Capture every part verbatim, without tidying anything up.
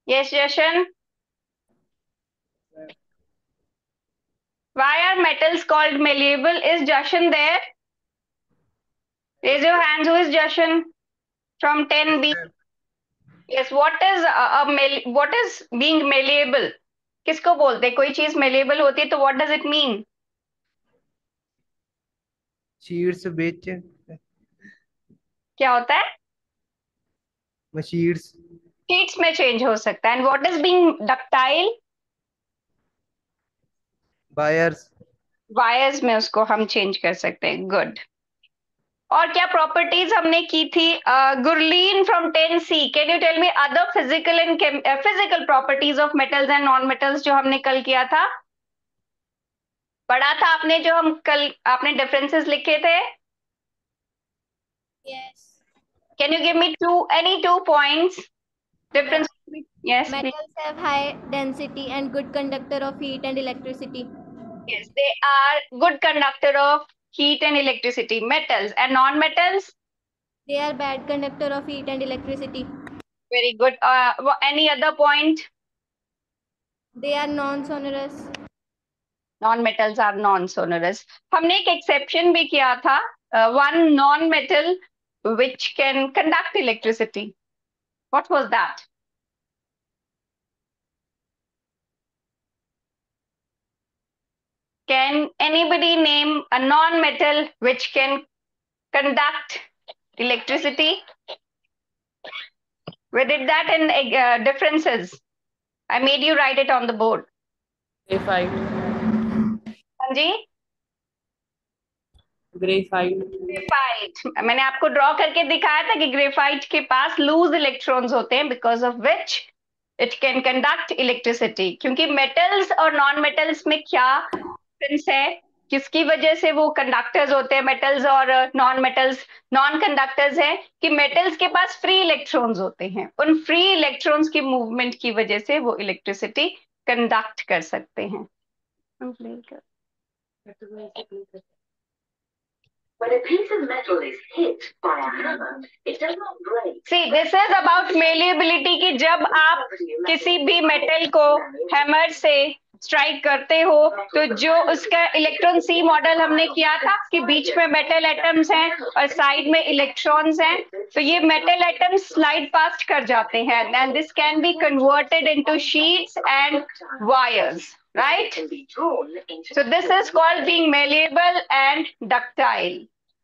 Yes, Jashan. Why are metals called malleable? Is Jashan there? Raise your hands. Who is Jashan from ten B? Yes. What is a, a mal- what is being malleable? किसको बोलते हैं? कोई चीज malleable होती है तो what does it mean? Sheets बेच क्या होता है? मशीट्स शीट्स में चेंज हो सकता है. And what is being ductile? बायर्स वायर्स में उसको हम चेंज कर सकते हैं. गुड. और क्या प्रॉपर्टीज हमने की थी? Gurleen from ten C, can you tell me other physical and physical properties of metals and non metals जो हमने कल किया था, पढ़ा था आपने, जो हम कल आपने डिफरेंसेस लिखे थे? Yes. Can you give me two any two points difference? Yes please. Metals have high density and good conductor of heat and electricity. Yes, they are good conductor of heat and electricity. Metals and non-metals? They are bad conductor of heat and electricity. Very good. Uh, wha- any other point? They are non-sonorous. Non-metals are non-sonorous. हमने एक exception भी किया था. Uh, one non-metal which can conduct electricity. What was that? Can anybody name a non-metal which can conduct electricity? We did that in uh, differences. I made you write it on the board. Graphite. हाँ जी. Graphite. Graphite मैंने आपको draw करके दिखाया था कि graphite के पास loose electrons होते हैं because of which it can conduct electricity. क्योंकि मेटल्स और नॉन मेटल्स में क्या डिफरेंस है, किसकी वजह से वो कंडक्टर्स होते हैं मेटल्स और नॉन मेटल्स? नॉन कंडक्टर्स है कि मेटल्स के पास फ्री इलेक्ट्रॉन्स होते हैं, उन फ्री इलेक्ट्रॉन्स की मूवमेंट की वजह से वो इलेक्ट्रिसिटी कंडक्ट कर सकते हैं. When a piece of metal is hit by a hammer, it does not break. See, this is about malleability कि जब आप किसी भी मेटल को हैमर से स्ट्राइक करते हो तो जो उसका इलेक्ट्रॉन सी मॉडल हमने किया था कि बीच में मेटल एटम्स हैं और साइड में इलेक्ट्रॉन्स हैं, तो ये मेटल एटम्स स्लाइड पास्ट कर जाते हैं and this can be converted into sheets and wires, right? So this is called being malleable and ductile.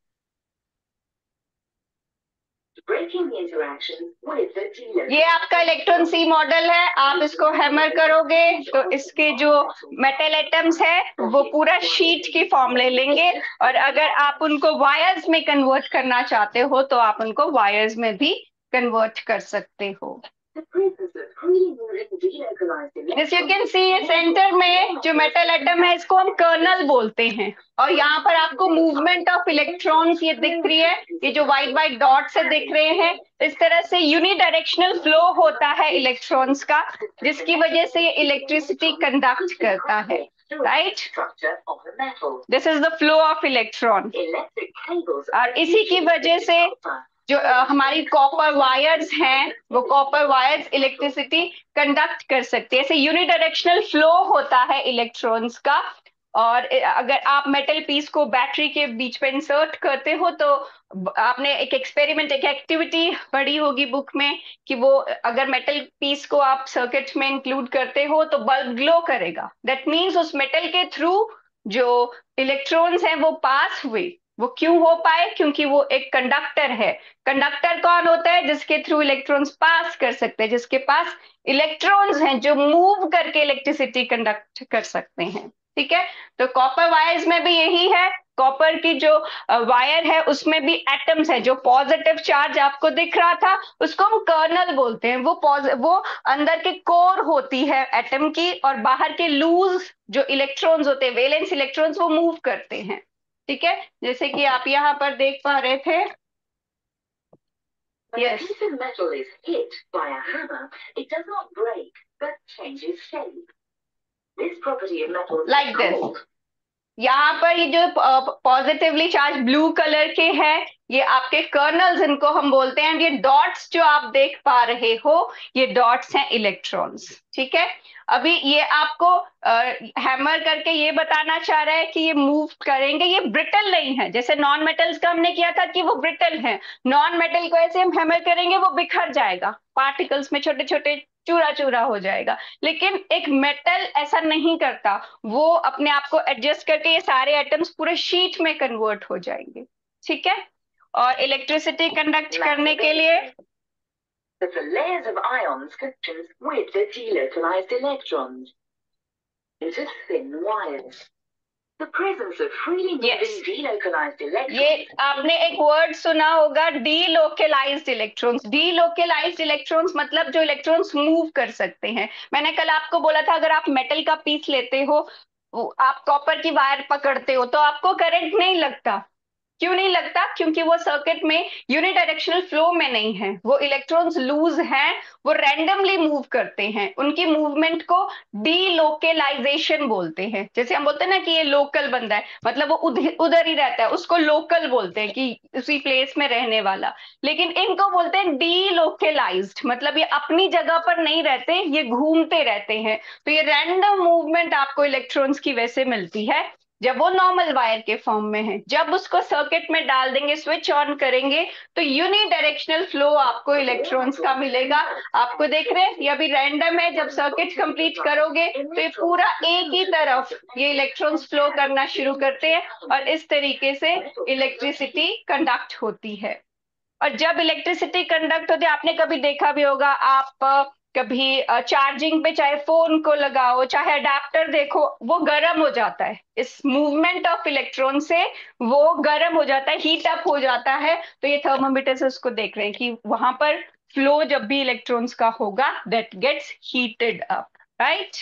Breaking the interaction with the dealer. ये आपका इलेक्ट्रॉन सी model है. आप इसको हैमर करोगे तो इसके जो मेटल एटम्स है वो पूरा शीट की फॉर्म ले लेंगे, और अगर आप उनको वायर्स में कन्वर्ट करना चाहते हो तो आप उनको वायर्स में भी कन्वर्ट कर सकते हो. As you can see, ये सेंटर में जो मेटल एटम है इसको हम कर्नल बोलते हैं, और यहाँ पर आपको मूवमेंट ऑफ इलेक्ट्रॉन्स ये दिख रही है, ये जो व्हाइट व्हाइट डॉट से दिख रहे हैं, इस तरह से यूनिडायरेक्शनल फ्लो होता है इलेक्ट्रॉन्स का, जिसकी वजह से ये इलेक्ट्रिसिटी कंडक्ट करता है. Right, this is the flow of electron. और इसी की वजह से जो uh, हमारी कॉपर वायर्स हैं वो कॉपर वायर्स इलेक्ट्रिसिटी कंडक्ट कर सकते हैं. ऐसे यूनिडायरेक्शनल फ्लो होता है इलेक्ट्रॉन्स का. और अगर आप मेटल पीस को बैटरी के बीच में इंसर्ट करते हो तो आपने एक एक्सपेरिमेंट, एक एक्टिविटी पढ़ी होगी बुक में कि वो अगर मेटल पीस को आप सर्किट में इंक्लूड करते हो तो बल्ब ग्लो करेगा. दैट मीन्स उस मेटल के थ्रू जो इलेक्ट्रॉन्स हैं वो पास हुए. वो क्यों हो पाए? क्योंकि वो एक कंडक्टर है. कंडक्टर कौन होता है? जिसके थ्रू इलेक्ट्रॉन्स पास कर सकते हैं, जिसके पास इलेक्ट्रॉन्स हैं जो मूव करके इलेक्ट्रिसिटी कंडक्ट कर सकते हैं. ठीक है, तो कॉपर वायर्स में भी यही है. कॉपर की जो वायर है उसमें भी एटम्स है. जो पॉजिटिव चार्ज आपको दिख रहा था उसको हम कर्नल बोलते हैं. वो वो अंदर के कोर होती है एटम की, और बाहर के लूज जो इलेक्ट्रॉन्स होते हैं, वैलेंस इलेक्ट्रॉन्स, वो मूव करते हैं. ठीक है, जैसे कि आप यहाँ पर देख पा रहे थे. When yes. a piece of metal is hit by a hammer, it does not break, but changes shape. This property of metal is like called this. यहाँ पर ये जो पॉजिटिवली चार्ज ब्लू कलर के हैं ये आपके कर्नल्स इनको हम बोलते हैं। ये डॉट्स जो आप देख पा रहे हो ये डॉट्स हैं इलेक्ट्रॉन्स। ठीक है, अभी ये आपको हैमर करके ये बताना चाह रहा है कि ये मूव करेंगे, ये ब्रिटल नहीं है। जैसे नॉन मेटल्स का हमने किया था कि वो ब्रिटल है, नॉन मेटल को ऐसे हम हैमर करेंगे वो बिखर जाएगा, पार्टिकल्स में छोटे छोटे चूरा चूरा हो जाएगा। लेकिन एक मेटल ऐसा नहीं करता, वो अपने आप को एडजस्ट करके ये सारे एटम्स पूरे शीट में कन्वर्ट हो जाएंगे। ठीक है, और इलेक्ट्रिसिटी कंडक्ट करने के लिए that the layers of ions connections with the delocalized electrons into thin wires. The presence of freely moving Yes. delocalized electrons. ये आपने एक वर्ड सुना होगा डीलोकेलाइज्ड इलेक्ट्रॉन्स। डीलोकेलाइज्ड इलेक्ट्रॉन्स मतलब जो इलेक्ट्रॉन्स मूव कर सकते हैं। मैंने कल आपको बोला था अगर आप मेटल का पीस लेते हो, आप कॉपर की वायर पकड़ते हो तो आपको करंट नहीं लगता। क्यों नहीं लगता? क्योंकि वो सर्किट में यूनिडायरेक्शनल फ्लो में नहीं है, वो इलेक्ट्रॉन्स लूज हैं, वो रैंडमली मूव करते हैं। उनकी मूवमेंट को डीलोकेलाइजेशन बोलते हैं। जैसे हम बोलते हैं ना कि ये लोकल बंदा है, मतलब वो उधर ही रहता है, उसको लोकल बोलते हैं कि उसी प्लेस में रहने वाला। लेकिन इनको बोलते हैं डीलोकेलाइज्ड, मतलब ये अपनी जगह पर नहीं रहते, ये घूमते रहते हैं। तो ये रैंडम मूवमेंट आपको इलेक्ट्रॉन्स की वजह से मिलती है जब वो नॉर्मल वायर के फॉर्म में है। जब उसको सर्किट में डाल देंगे, स्विच ऑन करेंगे, तो यूनिडायरेक्शनल फ्लो आपको इलेक्ट्रॉन्स का मिलेगा। आपको देख रहे हैं ये अभी रैंडम है, जब सर्किट कंप्लीट करोगे तो ये पूरा एक ही तरफ ये इलेक्ट्रॉन्स फ्लो करना शुरू करते हैं और इस तरीके से इलेक्ट्रिसिटी कंडक्ट होती है। और जब इलेक्ट्रिसिटी कंडक्ट होती है, आपने कभी देखा भी होगा, आप कभी चार्जिंग पे चाहे फोन को लगाओ चाहे अडेप्टर देखो, वो गर्म हो जाता है। इस मूवमेंट ऑफ इलेक्ट्रॉन से वो गर्म हो जाता है, हीट अप हो जाता है। तो ये थर्मोमीटर से उसको देख रहे हैं कि वहां पर फ्लो जब भी इलेक्ट्रॉन्स का होगा that gets heated up, right.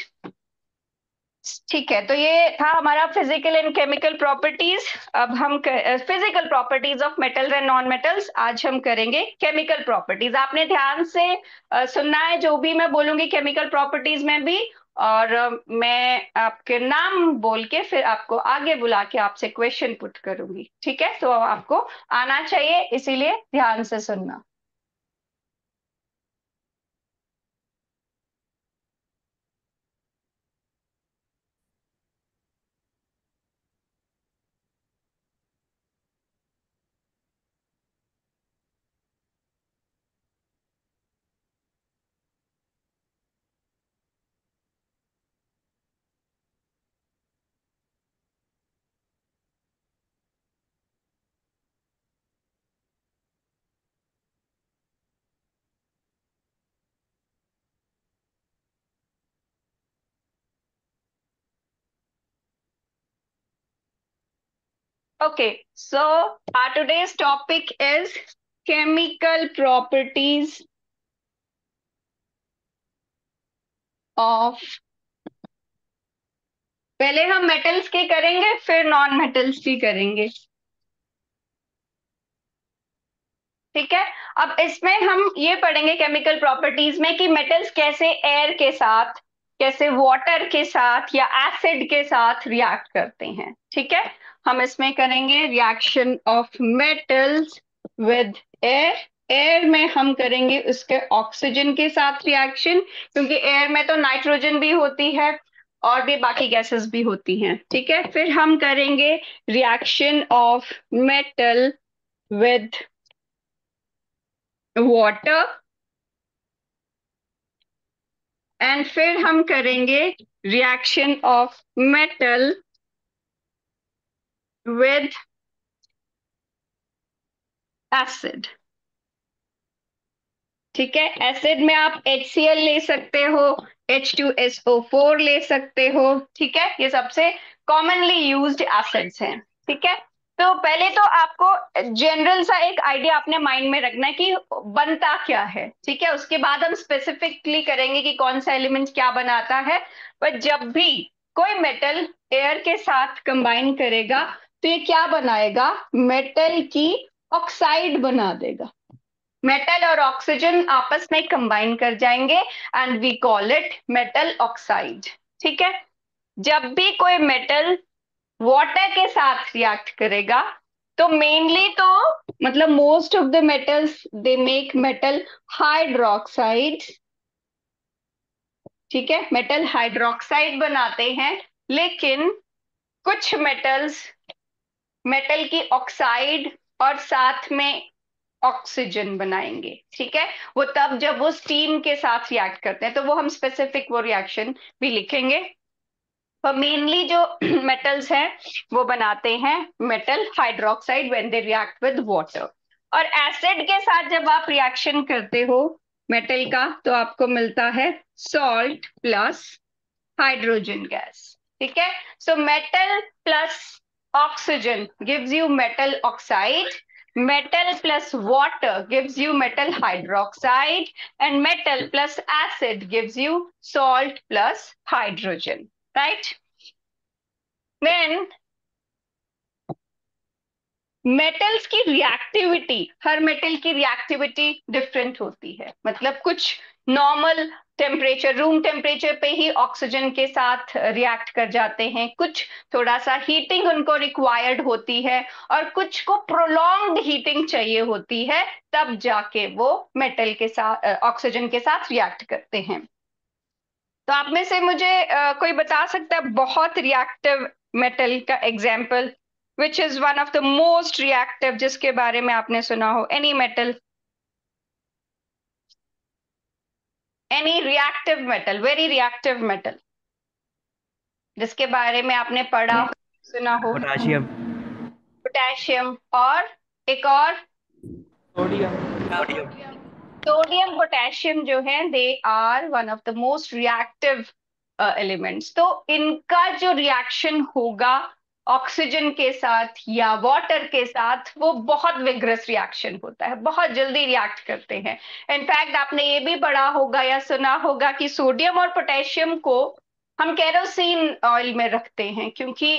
ठीक है, तो ये था हमारा फिजिकल एंड केमिकल प्रॉपर्टीज। अब हम physical properties of metals and non metals, आज हम करेंगे केमिकल प्रॉपर्टीज। आपने ध्यान से uh, सुनना है जो भी मैं बोलूंगी केमिकल प्रॉपर्टीज में भी, और uh, मैं आपके नाम बोल के फिर आपको आगे बुला के आपसे क्वेश्चन पुट करूंगी। ठीक है, तो आपको आना चाहिए, इसीलिए ध्यान से सुनना। Okay, so our today's topic is chemical properties of, पहले हम मेटल्स की करेंगे फिर नॉन मेटल्स की करेंगे। ठीक है, अब इसमें हम ये पढ़ेंगे केमिकल प्रॉपर्टीज में कि मेटल्स कैसे एयर के साथ, कैसे वाटर के साथ या एसिड के साथ रिएक्ट करते हैं। ठीक है, हम इसमें करेंगे reaction of metals with air. Air में हम करेंगे उसके ऑक्सीजन के साथ रिएक्शन, क्योंकि एयर में तो नाइट्रोजन भी होती है और भी बाकी गैसेस भी होती हैं। ठीक है, फिर हम करेंगे reaction of metal with water, and फिर हम करेंगे reaction of metal with acid. ठीक है, एसिड में आप एच सी एल ले सकते हो, H two S O four ले सकते हो। ठीक है, ये सबसे कॉमनली यूज्ड एसिड्स हैं। ठीक है, तो पहले तो आपको जनरल सा एक आइडिया अपने माइंड में रखना है कि बनता क्या है। ठीक है, उसके बाद हम स्पेसिफिकली करेंगे कि कौन सा एलिमेंट क्या बनाता है। पर जब भी कोई मेटल एयर के साथ कंबाइन करेगा तो ये क्या बनाएगा? मेटल की ऑक्साइड बना देगा। मेटल और ऑक्सीजन आपस में कंबाइन कर जाएंगे and we call it metal oxide. ठीक है, जब भी कोई मेटल वाटर के साथ रिएक्ट करेगा। तो मेनली तो मतलब most of the metals they make metal hydroxide, ठीक है, मेटल हाइड्रोक्साइड बनाते हैं। लेकिन कुछ मेटल्स मेटल की ऑक्साइड और साथ में ऑक्सीजन बनाएंगे, ठीक है, वो तब जब वो स्टीम के साथ रिएक्ट करते हैं, तो वो हम स्पेसिफिक वो रिएक्शन भी लिखेंगे। तो मेनली जो मेटल्स हैं वो बनाते हैं metal hydroxide when they react with water. और एसिड के साथ जब आप रिएक्शन करते हो मेटल का, तो आपको मिलता है सॉल्ट प्लस हाइड्रोजन गैस, ठीक है। So metal plus oxygen gives you metal oxide, metal plus water gives you metal hydroxide, and metal plus acid gives you salt plus hydrogen, right? Then metals की reactivity, हर metal की reactivity different होती है। मतलब कुछ normal temperature, room temperature पे ही oxygen के साथ रिएक्ट कर जाते हैं, कुछ थोड़ा सा हीटिंग उनको रिक्वायर्ड होती है, और कुछ को प्रोलॉन्ग्ड हीटिंग चाहिए होती है, तब जाके वो मेटल के साथ ऑक्सीजन के साथ रिएक्ट करते हैं। तो आप में से मुझे uh, कोई बता सकता है बहुत रिएक्टिव मेटल का example, which is one of the most reactive, जिसके बारे में आपने सुना हो? any metal, any reactive metal, very reactive metal, जिसके बारे में आपने पढ़ा हो, सुना हो? पोटाशियम। पोटेशियम, और एक और सोडियम। सोडियम। सोडियम पोटेशियम जो है, they are one of the most reactive elements. तो इनका जो रिएक्शन होगा ऑक्सीजन के साथ या वाटर के साथ, वो बहुत विग्रस रिएक्शन होता है, बहुत जल्दी रिएक्ट करते हैं। इनफैक्ट आपने ये भी पढ़ा होगा या सुना होगा कि सोडियम और पोटेशियम को हम केरोसिन ऑयल में रखते हैं, क्योंकि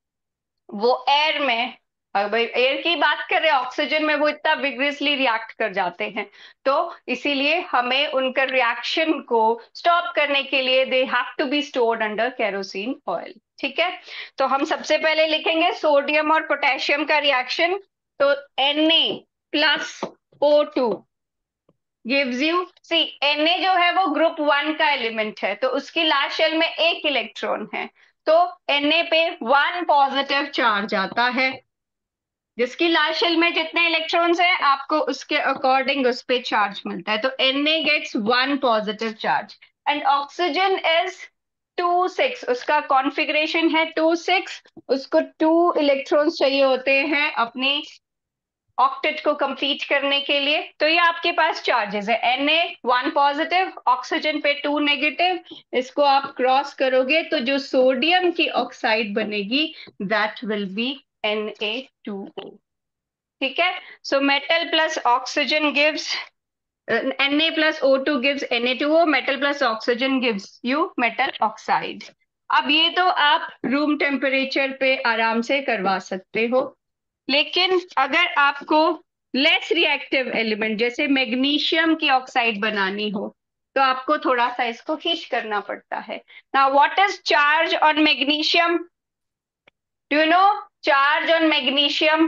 वो एयर में, अब एयर की बात कर रहे हैं, ऑक्सीजन में वो इतना विग्रसली रिएक्ट कर जाते हैं, तो इसीलिए हमें उनका रिएक्शन को स्टॉप करने के लिए they have to be stored under kerosene oil, ठीक है। तो हम सबसे पहले लिखेंगे सोडियम और पोटेशियम का रिएक्शन। तो Na plus O two gives you, see Na जो है वो ग्रुप वन का एलिमेंट है, तो उसकी लास्ट शेल में एक इलेक्ट्रॉन है, तो Na पे वन पॉजिटिव चार्ज आता है। जिसकी लास्ट शेल में जितने इलेक्ट्रॉन्स हैं, आपको उसके अकॉर्डिंग उस पे चार्ज मिलता है। तो Na gets one positive charge, and oxygen is two six, उसका कॉन्फ़िगरेशन है टू सिक्स, उसको टू इलेक्ट्रॉन्स चाहिए होते हैं अपनी ऑक्टेट को कंप्लीट करने के लिए। तो ये आपके पास चार्जेस है, Na वन पॉजिटिव, ऑक्सीजन पे टू नेगेटिव, इसको आप क्रॉस करोगे तो जो सोडियम की ऑक्साइड बनेगी that will be Na two O, ठीक है। So metal plus oxygen gives Na plus O two gives Na two O, metal plus oxygen gives you metal oxide। अब ये तो आप रूम टेम्परेचर पे आराम से करवा सकते हो, लेकिन अगर आपको लेस रिएक्टिव एलिमेंट जैसे मैग्नीशियम की ऑक्साइड बनानी हो, तो आपको थोड़ा सा इसको हीट करना पड़ता है। Now what is charge on magnesium? Do you know charge on magnesium?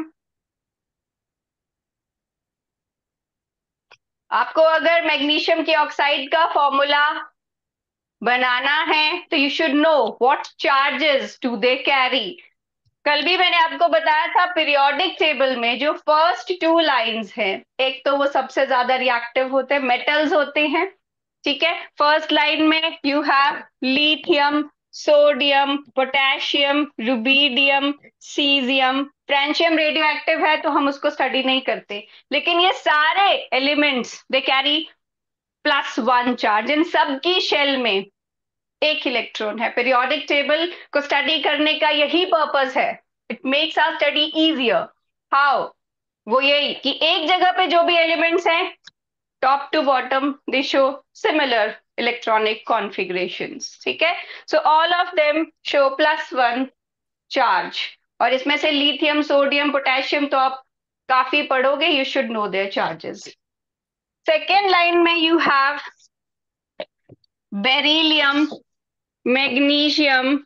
आपको अगर मैग्नीशियम की ऑक्साइड का फॉर्मूला बनाना है, तो you should know what charges do they carry. कल भी मैंने आपको बताया था, पीरियोडिक टेबल में जो फर्स्ट टू लाइंस हैं, एक तो वो सबसे ज्यादा रिएक्टिव होते हैं, मेटल्स होते हैं, ठीक है। फर्स्ट लाइन में you have lithium, sodium, potassium, rubidium, caesium. Francium radioactive है तो हम उसको स्टडी नहीं करते, लेकिन ये सारे elements they carry plus one charge. इन सबकी शेल में एक इलेक्ट्रॉन है। पीरियोडिक टेबल को स्टडी करने का यही पर्पस है, it makes our study easier. How? वो यही कि एक जगह पे जो भी एलिमेंट्स हैं, top to bottom they show similar electronic configurations, ठीक है। So all of them show plus one charge, और इसमें से लिथियम, सोडियम, पोटेशियम तो आप काफी पढ़ोगे, you should know their charges. Second line में you have beryllium, magnesium,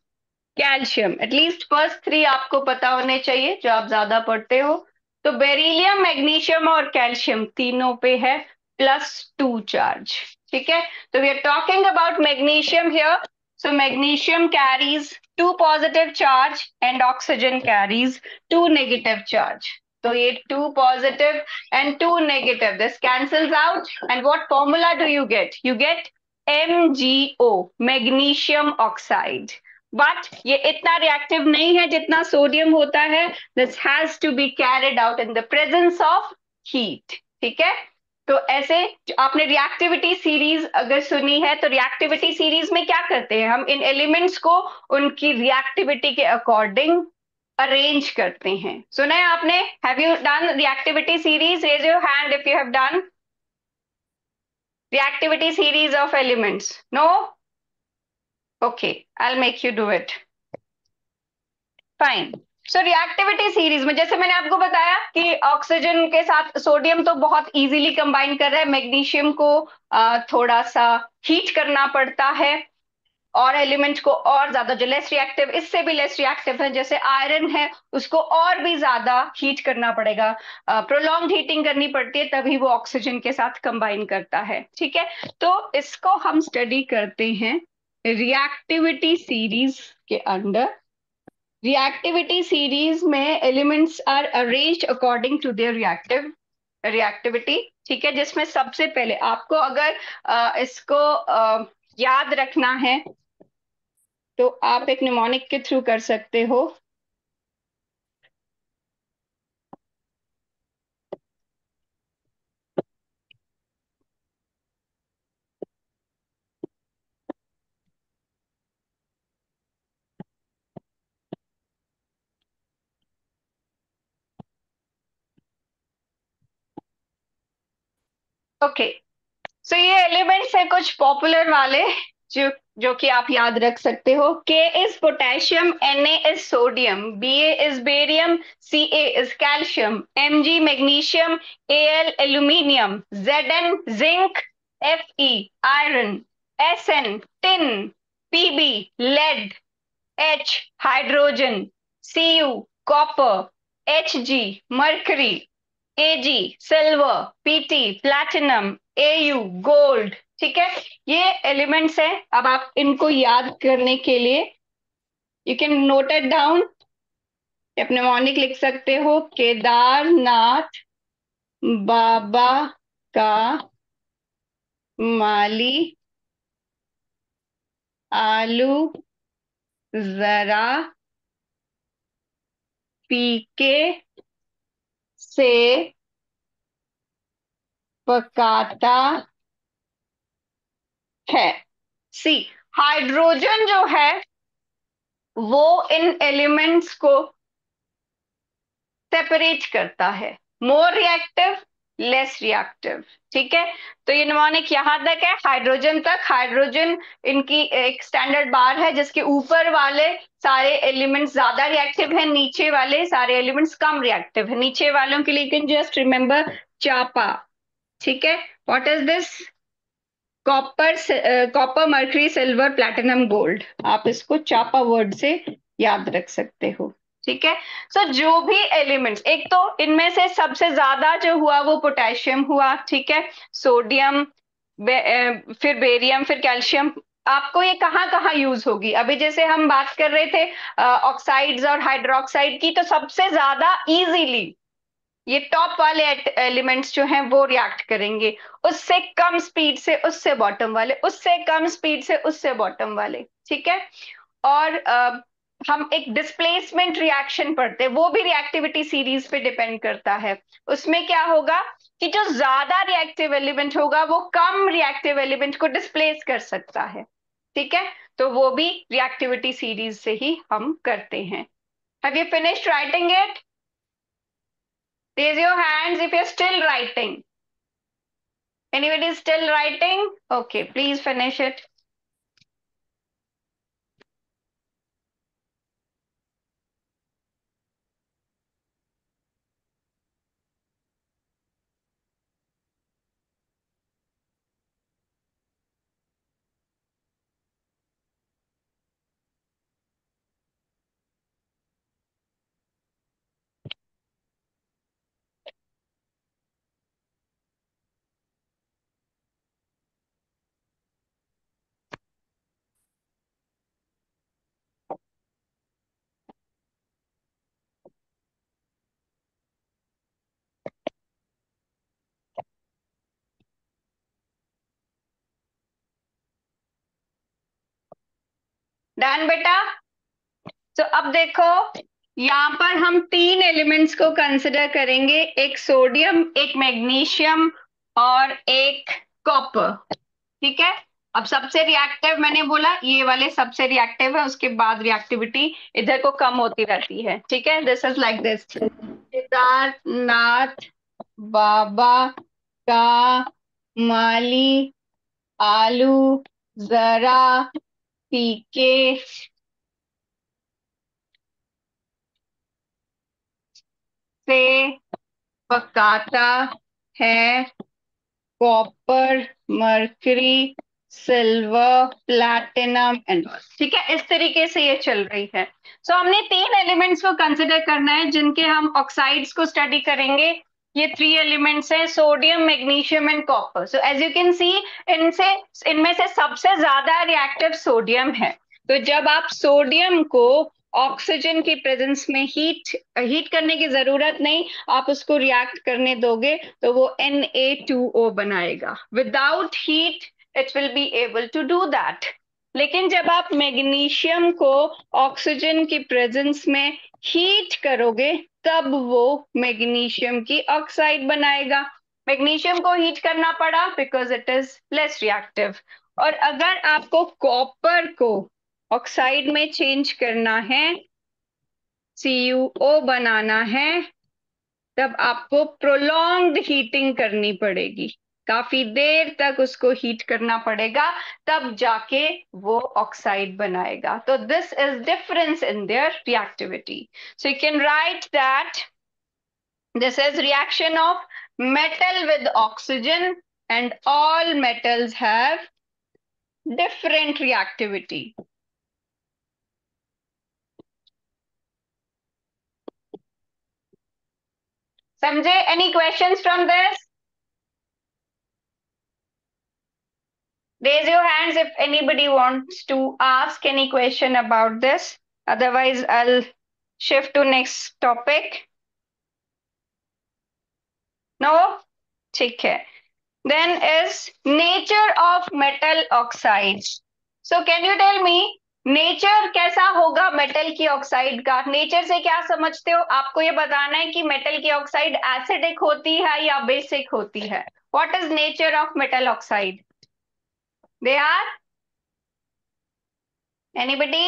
calcium, at least first three आपको पता होने चाहिए जो आप ज्यादा पढ़ते हो। तो बेरिलियम, मैग्नीशियम और कैल्शियम तीनों पे है प्लस टू चार्ज। ठीक है, तो we are talking about magnesium here. So magnesium carries two positive charge and oxygen carries two negative charge. तो ये two positive and two negative, this cancels out and what formula do you get? You get M G O, magnesium oxide. But ये इतना reactive नहीं है जितना sodium होता है। This has to be carried out in the presence of heat. ठीक है, तो ऐसे आपने रिएक्टिविटी सीरीज अगर सुनी है, तो रिएक्टिविटी सीरीज में क्या करते हैं हम? इन एलिमेंट्स को उनकी रिएक्टिविटी के अकॉर्डिंग अरेंज करते हैं। सुना है आपने? Have you done reactivity series? Raise your hand if you have done reactivity series of elements. No? Okay, I'll make you do it. Fine. So reactivity series में जैसे मैंने आपको बताया कि ऑक्सीजन के साथ सोडियम तो बहुत इजीली कंबाइन कर रहा है, मैग्नीशियम को आ, थोड़ा सा हीट करना पड़ता है, और एलिमेंट को और ज्यादा जो लेस रिएक्टिव, इससे भी लेस रिएक्टिव है जैसे आयरन है, उसको और भी ज्यादा हीट करना पड़ेगा, प्रोलॉन्ग हीटिंग करनी पड़ती है, तभी वो ऑक्सीजन के साथ कंबाइन करता है। ठीक है, तो इसको हम स्टडी करते हैं रिएक्टिविटी सीरीज के अंडर। रिएक्टिविटी सीरीज में elements are arranged according to their reactive reactivity. ठीक है, जिसमें सबसे पहले आपको अगर आ, इसको आ, याद रखना है तो आप एक निमोनिक के थ्रू कर सकते हो। ओके, सो ये एलिमेंट्स है कुछ पॉपुलर वाले जो जो कि आप याद रख सकते हो। K is potassium, Na is sodium, Ba is barium, Ca is calcium, Mg magnesium, Al aluminium, Zn zinc, Fe iron, Sn tin, Pb lead, H hydrogen, Cu copper, Hg mercury, Ag silver, Pt platinum, Au gold. ठीक है, ये elements हैं। अब आप इनको याद करने के लिए you can note it down, अपने मॉर्निंग लिख सकते हो। केदारनाथ बाबा का माली आलू जरा पीके से पकाता है। सी, हाइड्रोजन जो है वो इन एलिमेंट्स को सेपरेट करता है, मोर रिएक्टिव लेस रिएक्टिव। ठीक है, तो ये निमोनिक यहां तक है, हाइड्रोजन तक। हाइड्रोजन इनकी एक स्टैंडर्ड बार है जिसके ऊपर वाले सारे एलिमेंट्स ज्यादा रिएक्टिव हैं, नीचे वाले सारे एलिमेंट्स कम रिएक्टिव है। नीचे वालों के लिए यू कैन जस्ट रिमेंबर चापा। ठीक है, what is this? Copper, copper mercury silver platinum gold. आप इसको चापा वर्ड से याद रख सकते हो। ठीक है, सो so, जो भी एलिमेंट्स, एक तो इनमें से सबसे ज्यादा जो हुआ वो पोटेशियम हुआ। ठीक है, सोडियम, बे, फिर बेरियम, फिर कैल्शियम। आपको ये कहाँ कहाँ यूज होगी? अभी जैसे हम बात कर रहे थे ऑक्साइड्स और हाइड्रोक्साइड की, तो सबसे ज्यादा इजीली ये टॉप वाले एलिमेंट्स जो हैं वो रिएक्ट करेंगे, उससे कम स्पीड से उससे बॉटम वाले, उससे कम स्पीड से उससे बॉटम वाले। ठीक है, और uh, हम एक डिस्प्लेसमेंट रिएक्शन पढ़ते हैं, वो भी रिएक्टिविटी सीरीज पे डिपेंड करता है। उसमें क्या होगा कि जो ज्यादा रिएक्टिव एलिमेंट होगा वो कम रिएक्टिव एलिमेंट को डिस्प्लेस कर सकता है। ठीक है, तो वो भी रिएक्टिविटी सीरीज से ही हम करते हैं। Have you finished writing it? Raise your hands if you're still writing. Anybody is still writing? Okay, please finish it. Done बेटा। तो अब देखो यहाँ पर हम तीन एलिमेंट्स को कंसिडर करेंगे, एक सोडियम, एक मैग्नीशियम और एक कॉपर। ठीक है, अब सबसे रिएक्टिव मैंने बोला ये वाले सबसे रिएक्टिव है, उसके बाद रिएक्टिविटी इधर को कम होती रहती है। ठीक है, this is like this. Kedarnath बाबा का माली आलू जरा पीके से पकाता है copper mercury silver platinum and. ठीक है, इस तरीके से ये चल रही है। सो so, हमने तीन एलिमेंट्स को कंसिडर करना है जिनके हम ऑक्साइड्स को स्टडी करेंगे। ये थ्री एलिमेंट्स हैं, sodium magnesium and copper. So as you can see इनसे इनमें से सबसे ज्यादा रिएक्टिव सोडियम है। तो जब आप सोडियम को ऑक्सीजन की प्रेजेंस में हीट हीट करने की जरूरत नहीं, आप उसको रिएक्ट करने दोगे तो वो एन ए टू ओ बनाएगा। Without heat it will be able to do that. लेकिन जब आप मैग्नीशियम को ऑक्सीजन की प्रेजेंस में हीट करोगे तब वो मैग्नीशियम की ऑक्साइड बनाएगा। मैग्नीशियम को हीट करना पड़ा because it is less reactive. और अगर आपको कॉपर को ऑक्साइड में चेंज करना है, सी यू ओ बनाना है, तब आपको प्रोलॉन्ग्ड हीटिंग करनी पड़ेगी, काफी देर तक उसको हीट करना पड़ेगा, तब जाके वो ऑक्साइड बनाएगा। तो this is difference in their reactivity. So you can write that this is reaction of metal with oxygen and all metals have different reactivity. समझे? Any questions from this? Raise your hands if anybody wants to ask any question about this. Otherwise, I'll shift to next topic. No? ठीक है. Then is nature of metal oxides. So can you tell me nature कैसा होगा metal की oxide का? Nature से क्या समझते हो? आपको ये बताना है कि मेटल की ऑक्साइड एसिडिक होती है या बेसिक होती है। What is nature of metal oxide? They are anybody?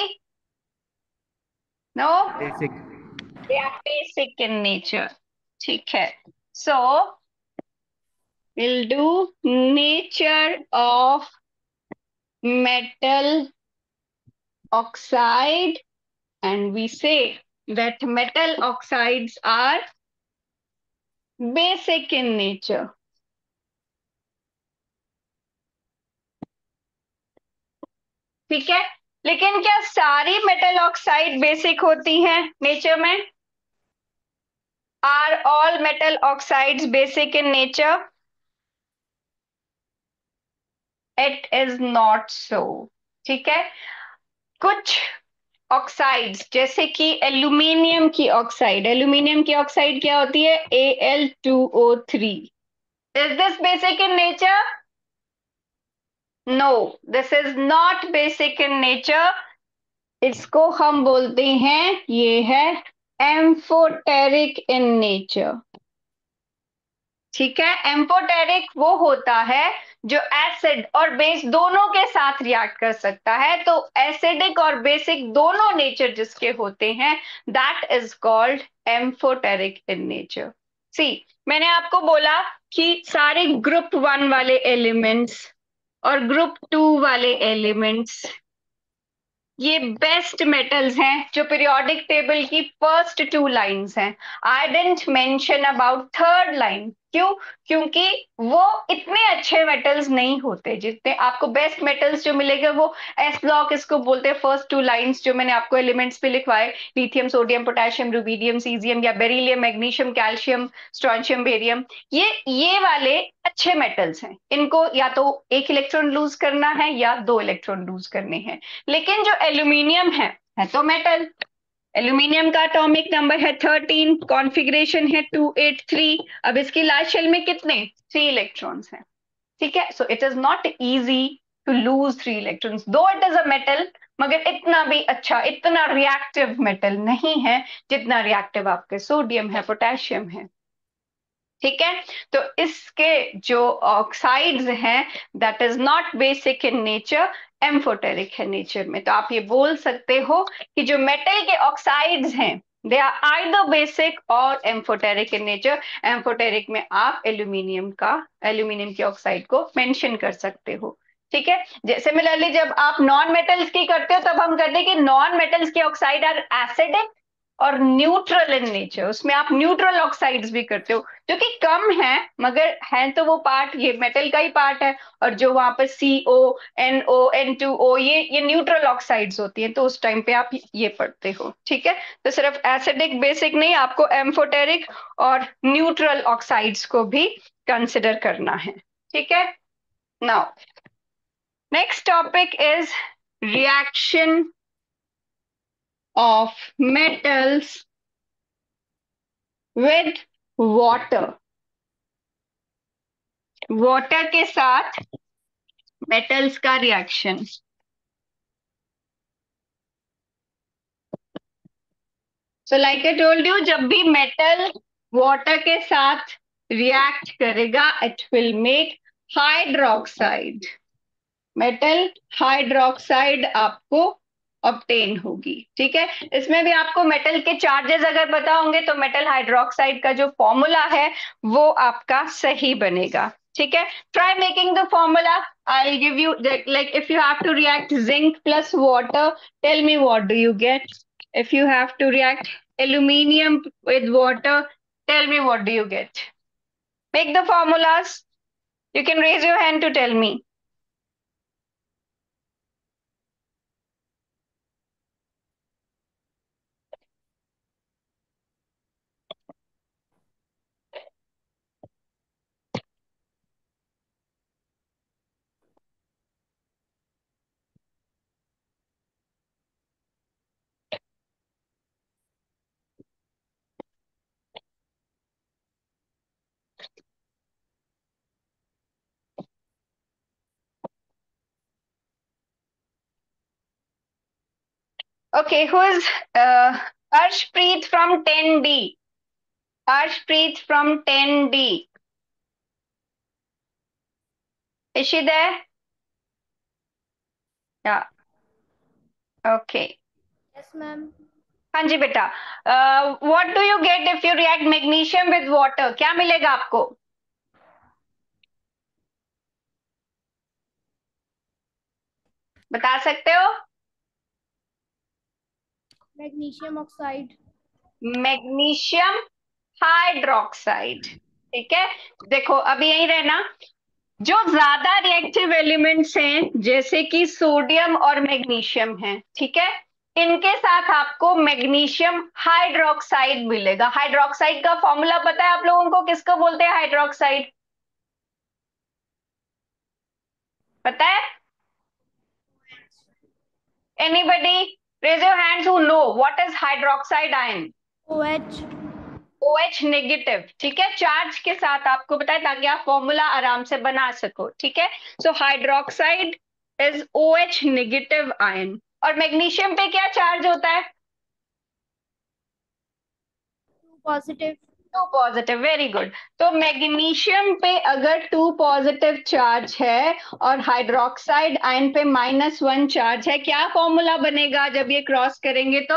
No, basic. They are basic in nature. ठीक है, सो we'll do nature of metal oxide and we say that metal oxides are basic in nature. ठीक है, लेकिन क्या सारी metal oxide basic होती हैं nature में? Are all metal oxides basic in nature? It is not so. ठीक है, कुछ ऑक्साइड्स जैसे कि एल्यूमिनियम की ऑक्साइड, एल्यूमिनियम की ऑक्साइड क्या होती है? A L two O three. Is this basic in nature? No, this is not basic in nature. इसको हम बोलते हैं, ये है एम्फोटेरिक इन नेचर। ठीक है, एम्फोटेरिक वो होता है जो एसिड और बेस दोनों के साथ रिएक्ट कर सकता है। तो एसिडिक और बेसिक दोनों नेचर जिसके होते हैं, that is called amphoteric in nature. See, मैंने आपको बोला कि सारे ग्रुप वन वाले एलिमेंट्स और ग्रुप टू वाले एलिमेंट्स ये बेस्ट मेटल्स हैं जो पीरियोडिक टेबल की फर्स्ट टू लाइंस हैं। I didn't mention about third line. क्यों? क्योंकि वो इतने अच्छे मेटल्स नहीं होते जितने आपको बेस्ट मेटल्स जो मिलेगा वो एस ब्लॉक, इसको बोलते हैं फर्स्ट टू लाइंस जो मैंने आपको एलिमेंट्स पे लिखवाए, lithium sodium potassium rubidium caesium या beryllium magnesium calcium strontium barium, ये ये वाले अच्छे मेटल्स हैं। इनको या तो एक इलेक्ट्रॉन लूज करना है या दो इलेक्ट्रॉन लूज करने हैं। लेकिन जो एल्यूमिनियम है, है तो मेटल, एल्यूमिनियम का एटॉमिक नंबर है थर्टीन, कॉन्फ़िगरेशन है टू एट थ्री। अब इसकी लास्ट शेल में कितने? थ्री इलेक्ट्रॉन्स हैं। ठीक है, so it is not easy to lose three electrons, though it is a metal मगर इतना भी अच्छा, इतना रिएक्टिव मेटल नहीं है जितना रिएक्टिव आपके सोडियम है, पोटेशियम है। ठीक है, तो इसके जो ऑक्साइड्स हैं that is not basic in nature, amphoteric है नेचर में। तो आप ये बोल सकते हो कि जो मेटल के ऑक्साइड्स हैं दे आर आइदर बेसिक और एम्फोटेरिक इन नेचर। एम्फोटेरिक में आप एल्यूमिनियम का, एल्यूमिनियम के ऑक्साइड को मेंशन कर सकते हो। ठीक है, जैसे मिलरली जब आप नॉन मेटल्स की करते हो तब हम कहते हैं कि नॉन मेटल्स के ऑक्साइड आर एसिडिक और न्यूट्रल इन नेचर। उसमें आप न्यूट्रल ऑक्साइड्स भी करते हो जो कि कम है, मगर है तो वो पार्ट, ये मेटल का ही पार्ट है। और जो वहां पर C O, N O, N two O, ये ये न्यूट्रल ऑक्साइड्स होती हैं, तो उस टाइम पे आप ये पढ़ते हो। ठीक है, तो सिर्फ एसिडिक बेसिक नहीं, आपको एम्फोटेरिक और न्यूट्रल ऑक्साइड्स को भी कंसिडर करना है। ठीक है, now next topic is reaction of metals with water। Water के साथ मेटल्स का रिएक्शन। So like I told you, जब भी मेटल वाटर के साथ रिएक्ट करेगा it will make hydroxide. Metal hydroxide आपको ऑब्टेन होगी। ठीक है, इसमें भी आपको मेटल के चार्जेस अगर पता होंगे तो मेटल हाइड्रोक्साइड का जो फॉर्मूला है वो आपका सही बनेगा। ठीक है, try making the formula. I give you like if you have to react zinc plus water, tell me what do you get. If you have to react aluminium with water, tell me what do you get. Make the formulas, you can raise your hand to tell me. Okay, who is uh, Arshpreet from ten D? Arshpreet from ten D. Is she there? Yeah. Okay. Yes, ma'am. हाँ जी बेटा, what do you get if you react magnesium with water? क्या मिलेगा आपको? बता सकते हो? Magnesium oxide. Magnesium hydroxide. ठीक है, देखो अभी यही रहना, जो ज्यादा रिएक्टिव एलिमेंट्स हैं जैसे कि सोडियम और मैग्नीशियम हैं, ठीक है, इनके साथ आपको मैग्नीशियम हाइड्रोक्साइड मिलेगा। हाइड्रोक्साइड का फॉर्मूला पता है आप लोगों को? किसको बोलते हैं हाइड्रोक्साइड? पता है? Anybody raise your hands who know what is hydroxide ion? OH. OH negative. ठीक है, चार्ज के साथ आपको बताए ताकि आप फॉर्मूला आराम से बना सको। ठीक है, so hydroxide is OH negative ion. और मैग्नीशियम पे क्या चार्ज होता है? Two positive. Two positive, very good. तो मैग्नीशियम पे अगर टू पॉजिटिव चार्ज है और हाइड्रोक्साइड आयन पे माइनस वन चार्ज है, क्या फॉर्मूला बनेगा जब ये क्रॉस करेंगे? तो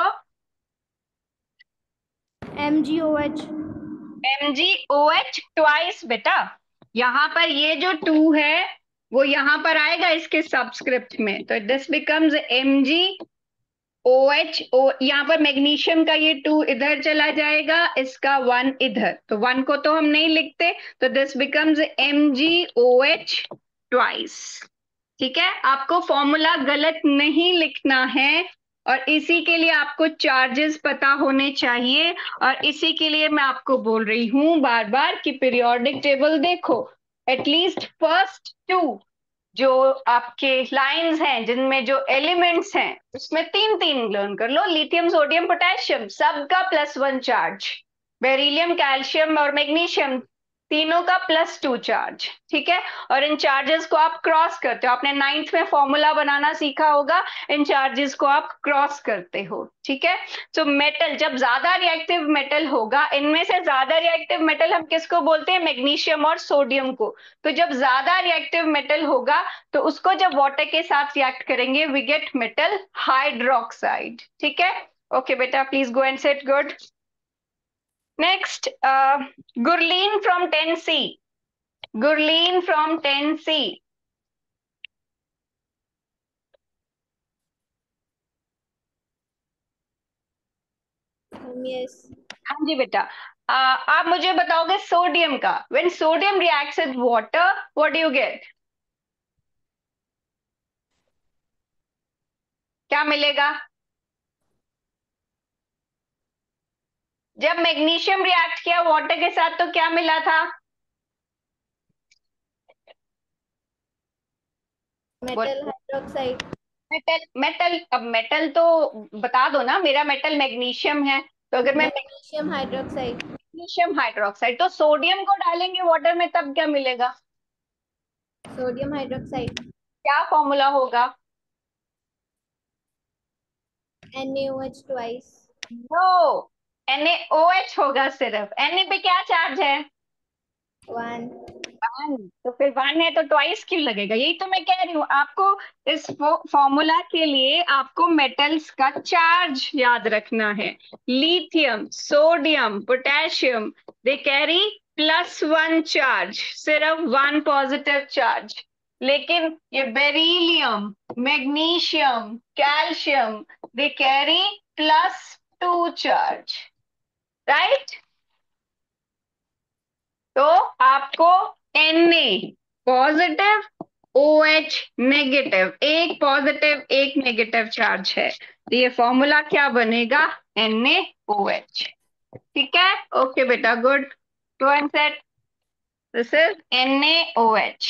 M g O H. M G O H twice बेटा। यहाँ पर ये जो टू है वो यहाँ पर आएगा इसके सबस्क्रिप्ट में, तो this becomes M G O H O. यहाँ पर मैग्नीशियम का ये टू इधर चला जाएगा, इसका वन इधर, तो वन को तो हम नहीं लिखते, तो this becomes M G O H twice. ठीक है, आपको फॉर्मूला गलत नहीं लिखना है और इसी के लिए आपको चार्जेस पता होने चाहिए। और इसी के लिए मैं आपको बोल रही हूं बार बार कि पीरियोडिक टेबल देखो, एटलीस्ट फर्स्ट टू जो आपके लाइंस हैं जिनमें जो एलिमेंट्स हैं उसमें तीन तीन लर्न कर लो। लिथियम, सोडियम, पोटेशियम सबका plus one charge, beryllium, calcium और मैग्नीशियम तीनों का प्लस टू चार्ज, ठीक है। और इन चार्जेस को आप क्रॉस करते हो, आपने नाइन्थ में फॉर्मूला बनाना सीखा होगा, इन चार्जेस को आप क्रॉस करते हो, ठीक है। तो मेटल जब ज्यादा रिएक्टिव मेटल होगा, इनमें से ज्यादा रिएक्टिव मेटल हम किसको बोलते हैं, मैग्नीशियम और सोडियम को। तो जब ज्यादा रिएक्टिव मेटल होगा तो उसको जब वाटर के साथ रिएक्ट करेंगे, वी गेट मेटल हाइड्रोक्साइड, ठीक है। ओके बेटा, please go and sit good. Next, uh, Gurleen from ten C. Gurleen from ten C. Um, yes. हाँ जी बेटा, uh, आप मुझे बताओगे सोडियम का। When sodium reacts with water, what do you get? क्या मिलेगा? जब मैग्नीशियम रिएक्ट किया वाटर के साथ तो क्या मिला था? Metal hydroxide. मेटल। मेटल, अब मेटल तो बता दो ना, मेरा मेटल मैग्नीशियम है, तो अगर मैं Magnesium hydroxide. मैग्नीशियम हाइड्रोक्साइड, तो सोडियम को डालेंगे वाटर में तब क्या मिलेगा? Sodium hydroxide. क्या फॉर्मूला होगा? NaOH twice. नो, NaOH होगा सिर्फ। Na पे क्या चार्ज है? One. वन। तो फिर वन है तो ट्वाइस क्यों लगेगा? यही तो मैं कह रही हूँ आपको। इस फॉर्मूला के लिए आपको मेटल्स का चार्ज याद रखना है। Lithium, sodium, potassium, they carry plus one charge, सिर्फ वन पॉजिटिव चार्ज। लेकिन ये beryllium, magnesium, calcium, they carry plus two charge, right. तो आपको Na पॉजिटिव, OH नेगेटिव, एक पॉजिटिव एक नेगेटिव चार्ज है, तो ये फॉर्मूला क्या बनेगा? NaOH, ठीक है। ओके बेटा, good, go and sit, this is NaOH,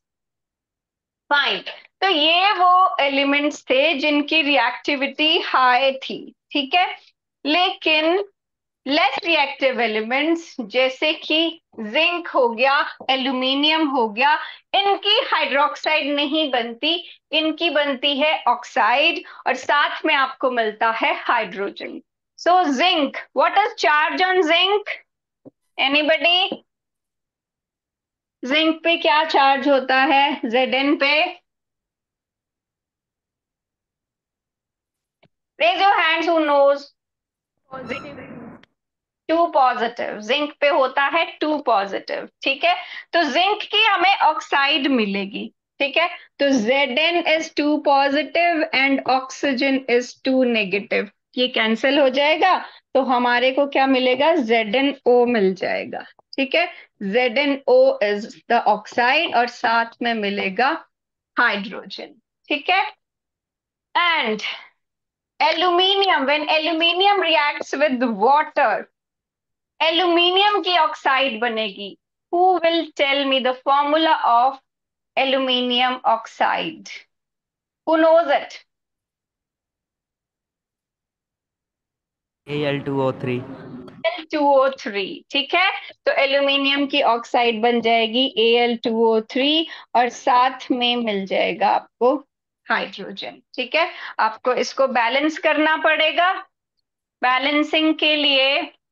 fine. तो ये वो एलिमेंट्स थे जिनकी रिएक्टिविटी हाई थी, ठीक है। लेकिन लेस रिएक्टिव एलिमेंट्स जैसे कि जिंक हो गया, एल्यूमिनियम हो गया, इनकी हाइड्रोक्साइड नहीं बनती, इनकी बनती है ऑक्साइड, और साथ में आपको मिलता है hydrogen. So zinc, what is charge on zinc? Anybody? Zinc पे क्या चार्ज होता है Zn पे? Raise your hands who knows. Two positive, zinc पे होता है टू पॉजिटिव, ठीक है। तो जिंक की हमें ऑक्साइड मिलेगी, ठीक है। तो Zn is two positive and oxygen is two negative, ये कैंसिल हो जाएगा, तो हमारे को क्या मिलेगा? ZnO मिल जाएगा, ठीक है। ZnO इज द ऑक्साइड और साथ में मिलेगा हाइड्रोजन, ठीक है। And aluminium, when aluminium reacts with water, aluminium की ऑक्साइड बनेगी। Who will tell me the formula of aluminium oxide? Who knows it? A L two O three. A L two O three, ठीक है। तो aluminium की oxide बन जाएगी A L two O three और साथ में मिल जाएगा आपको हाइड्रोजन, ठीक है। आपको इसको बैलेंस करना पड़ेगा। बैलेंसिंग के लिए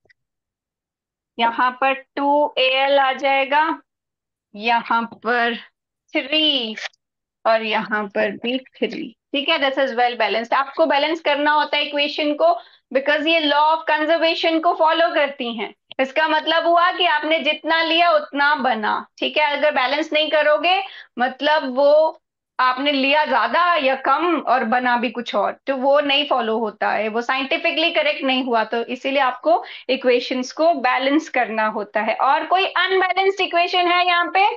यहाँ पर टू Al आ जाएगा, यहाँ पर थ्री और यहाँ पर भी थ्री, ठीक है। This is well balanced. आपको बैलेंस करना होता है इक्वेशन को, बिकॉज ये लॉ ऑफ कंजर्वेशन को फॉलो करती हैं। इसका मतलब हुआ कि आपने जितना लिया उतना बना, ठीक है। अगर बैलेंस नहीं करोगे मतलब वो आपने लिया ज्यादा या कम और बना भी कुछ और, तो वो नहीं फॉलो होता है, वो साइंटिफिकली करेक्ट नहीं हुआ। तो इसीलिए आपको इक्वेशंस को बैलेंस करना होता है। और कोई अनबैलेंस्ड इक्वेशन है यहाँ पे?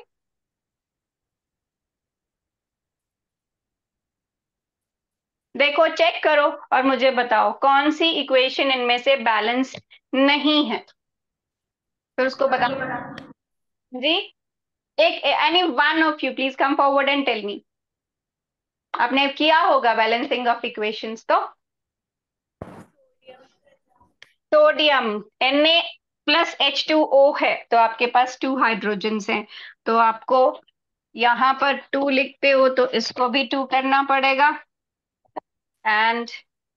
देखो, चेक करो और मुझे बताओ कौन सी इक्वेशन इनमें से बैलेंस नहीं है, फिर उसको बता जी। एक, any one of you please come forward and tell me. आपने किया होगा बैलेंसिंग ऑफ इक्वेशंस तो। Sodium, Na plus H two O है तो आपके पास टू हाइड्रोजन्स हैं, तो आपको यहाँ पर टू लिखते हो तो इसको भी टू करना पड़ेगा। एंड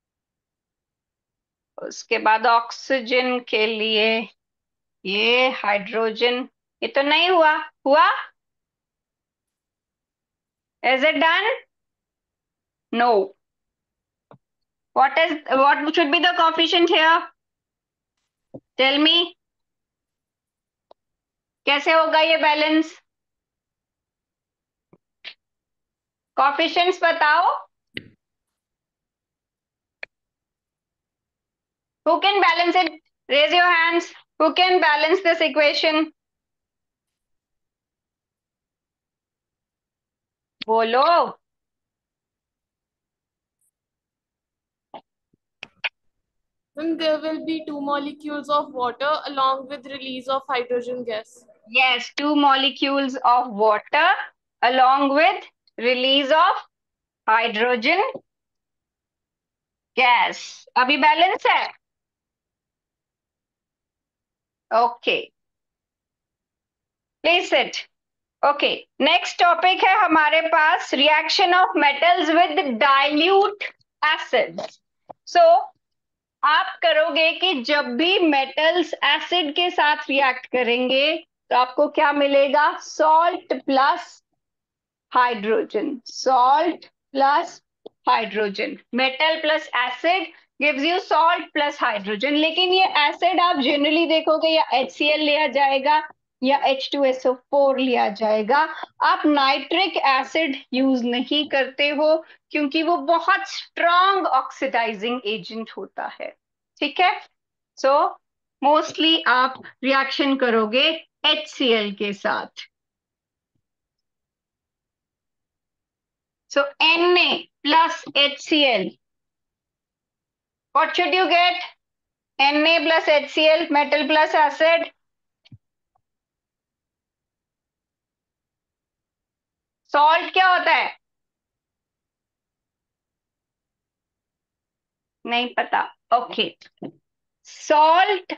उसके बाद ऑक्सीजन के लिए ये हाइड्रोजन, ये तो नहीं हुआ, हुआ? Is it done? No. What is what should be the coefficient here? Tell me, कैसे होगा ये बैलेंस? कोएफिशिएंट्स बताओ। Who can balance it? Raise your hands. Who can balance this equation? बोलो। Then there will be two molecules of water along with release of hydrogen gas. Yes, two molecules of water along with release of hydrogen gas. अभी balance है? Okay, please sit. Okay, next topic है हमारे पास reaction of metals with dilute acids. So आप करोगे कि जब भी मेटल्स एसिड के साथ रिएक्ट करेंगे तो आपको क्या मिलेगा? Salt plus hydrogen, salt plus hydrogen. Metal plus acid gives you salt plus hydrogen. लेकिन ये एसिड आप जनरली देखोगे या एच सी एल लिया जाएगा या H two S O four लिया जाएगा। आप नाइट्रिक एसिड यूज नहीं करते हो क्योंकि वो बहुत स्ट्रॉन्ग ऑक्सीडाइजिंग एजेंट होता है। ठीक है, सो मोस्टली आप रिएक्शन करोगे एच सी एल के साथ। So N A plus H C L, what should you get? N A plus H C L, metal plus acid. Salt क्या होता है? नहीं पता। ओके, सॉल्ट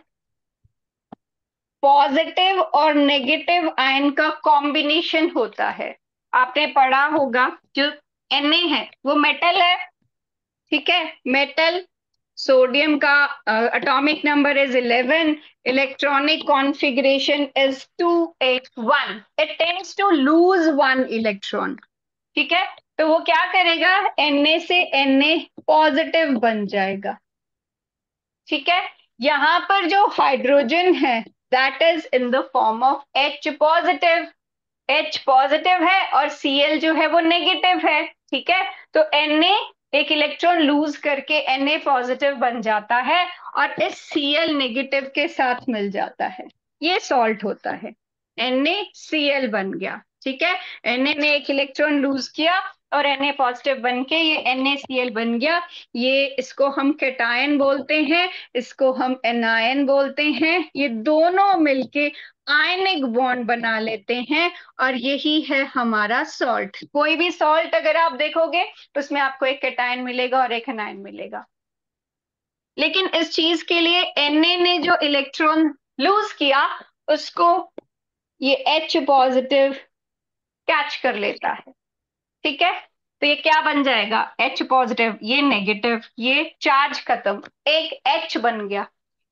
पॉजिटिव और नेगेटिव आयन का कॉम्बिनेशन होता है। आपने पढ़ा होगा जो एन ए है वो मेटल है, ठीक है, मेटल। सोडियम का atomic number is eleven, electronic configuration is two eight one, it tends to lose one electron. ठीक है, तो वो क्या करेगा? Na से Na पॉजिटिव बन जाएगा। ठीक है, यहां पर जो हाइड्रोजन है that is in the form of H positive, H positive है और Cl जो है वो नेगेटिव है। ठीक है, तो Na एक इलेक्ट्रॉन लूज करके Na पॉजिटिव बन जाता है और इस Cl नेगेटिव के साथ मिल जाता है, ये सॉल्ट होता है। NaCl बन गया। ठीक है, Na ने एक इलेक्ट्रॉन लूज किया और Na पॉजिटिव बन के ये NaCl बन गया। ये इसको हम कैटायन बोलते हैं, इसको हम एनायन बोलते हैं। ये दोनों मिलके आयनिक बॉन्ड बना लेते हैं और यही है हमारा सॉल्ट। कोई भी सॉल्ट अगर आप देखोगे उसमें आपको एक कैटायन मिलेगा और एक एनायन मिलेगा। लेकिन इस चीज के लिए Na ने जो इलेक्ट्रॉन लूज किया उसको ये H पॉजिटिव कैच कर लेता है। ठीक है, तो ये क्या बन जाएगा? H पॉजिटिव, ये नेगेटिव, ये चार्ज खत्म, एक H बन गया।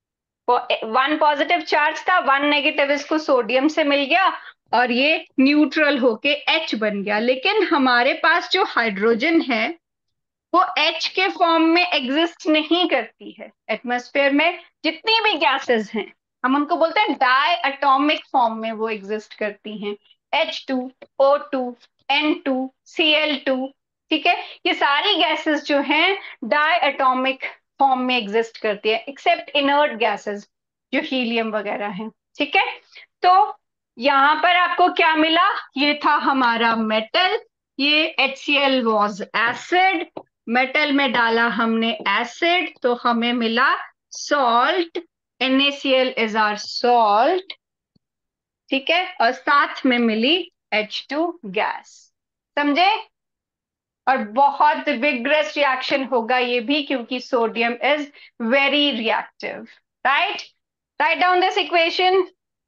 वन पॉजिटिव चार्ज था, वन नेगेटिव इसको सोडियम से मिल गया और ये न्यूट्रल होके H बन गया। लेकिन हमारे पास जो हाइड्रोजन है वो H के फॉर्म में एग्जिस्ट नहीं करती है। एटमॉस्फेयर में जितनी भी गैसेस हैं हम उनको बोलते हैं डाई एटॉमिक फॉर्म में वो एग्जिस्ट करती हैं। H two, O two, N two, C L two. ठीक है, ये सारी गैसेस जो हैं डाई एटॉमिक फॉर्म में एग्जिस्ट करती है एक्सेप्ट इनर्ट गैसेस जो हीलियम वगैरह हैं। ठीक है, तो यहाँ पर आपको क्या मिला? ये था हमारा मेटल, ये HCl was एसिड, मेटल में डाला हमने एसिड तो हमें मिला salt, NaCl is our salt। ठीक है, और साथ में मिली एच टू गैस। समझे? और बहुत विग्रस रिएक्शन होगा ये भी क्योंकि sodium is very reactive, right? Write down this equation.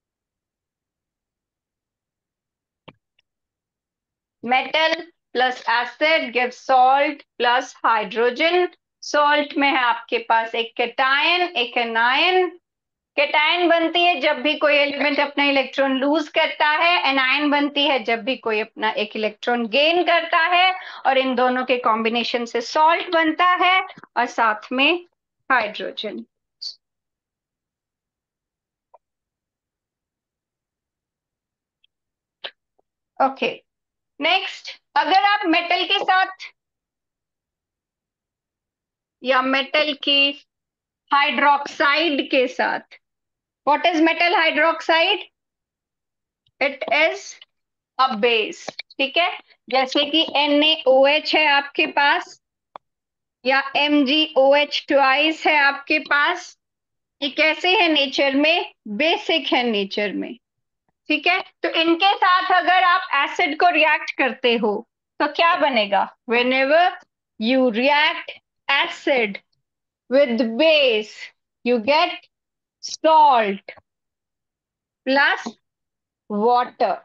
Metal plus acid gives salt plus hydrogen. Salt में है आपके पास एक केटायन, एक एनायन. केटायन बनती है जब भी कोई एलिमेंट अपना इलेक्ट्रॉन लूज करता है. एनायन बनती है जब भी कोई अपना एक इलेक्ट्रॉन गेन करता है. और इन दोनों के कॉम्बिनेशन से सॉल्ट बनता है और साथ में हाइड्रोजन. ओके, नेक्स्ट, अगर आप मेटल के साथ या मेटल की हाइड्रोक्साइड के साथ, what is metal hydroxide? It is a base. ठीक है, जैसे कि NaOH है आपके पास या MgOH ट्वाइस है आपके पास. ये कैसे है नेचर में? बेसिक है नेचर में. ठीक है, तो इनके साथ अगर आप एसिड को रिएक्ट करते हो तो क्या बनेगा? whenever you react acid with base you get salt plus water.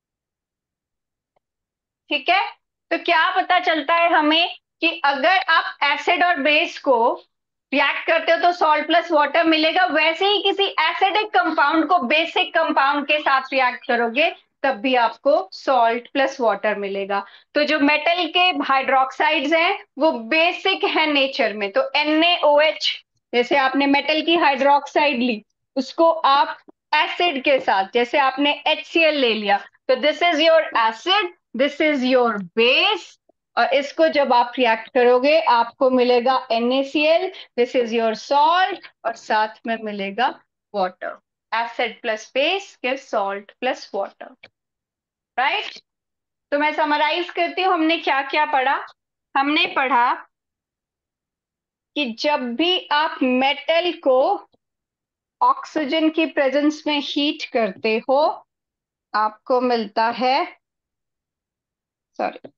ठीक है, तो क्या पता चलता है हमें कि अगर आप एसिड और बेस को रिएक्ट करते हो तो सॉल्ट प्लस वाटर मिलेगा. वैसे ही किसी एसिडिक कंपाउंड को बेसिक कंपाउंड के साथ रिएक्ट करोगे तब भी आपको सॉल्ट प्लस वाटर मिलेगा. तो जो मेटल के हाइड्रोक्साइड्स हैं वो बेसिक है नेचर में. तो NaOH, जैसे आपने मेटल की हाइड्रोक्साइड ली, उसको आप एसिड के साथ, जैसे आपने HCl ले लिया, तो this is your acid, this is your base. और इसको जब आप रिएक्ट करोगे आपको मिलेगा NaCl, this is your salt, और साथ में मिलेगा water. Acid plus base gives salt plus water. Right, तो मैं समराइज करती हूँ. हमने क्या क्या पढ़ा? हमने पढ़ा कि जब भी आप मेटल को ऑक्सीजन की प्रेजेंस में हीट करते हो आपको मिलता है, सॉरी,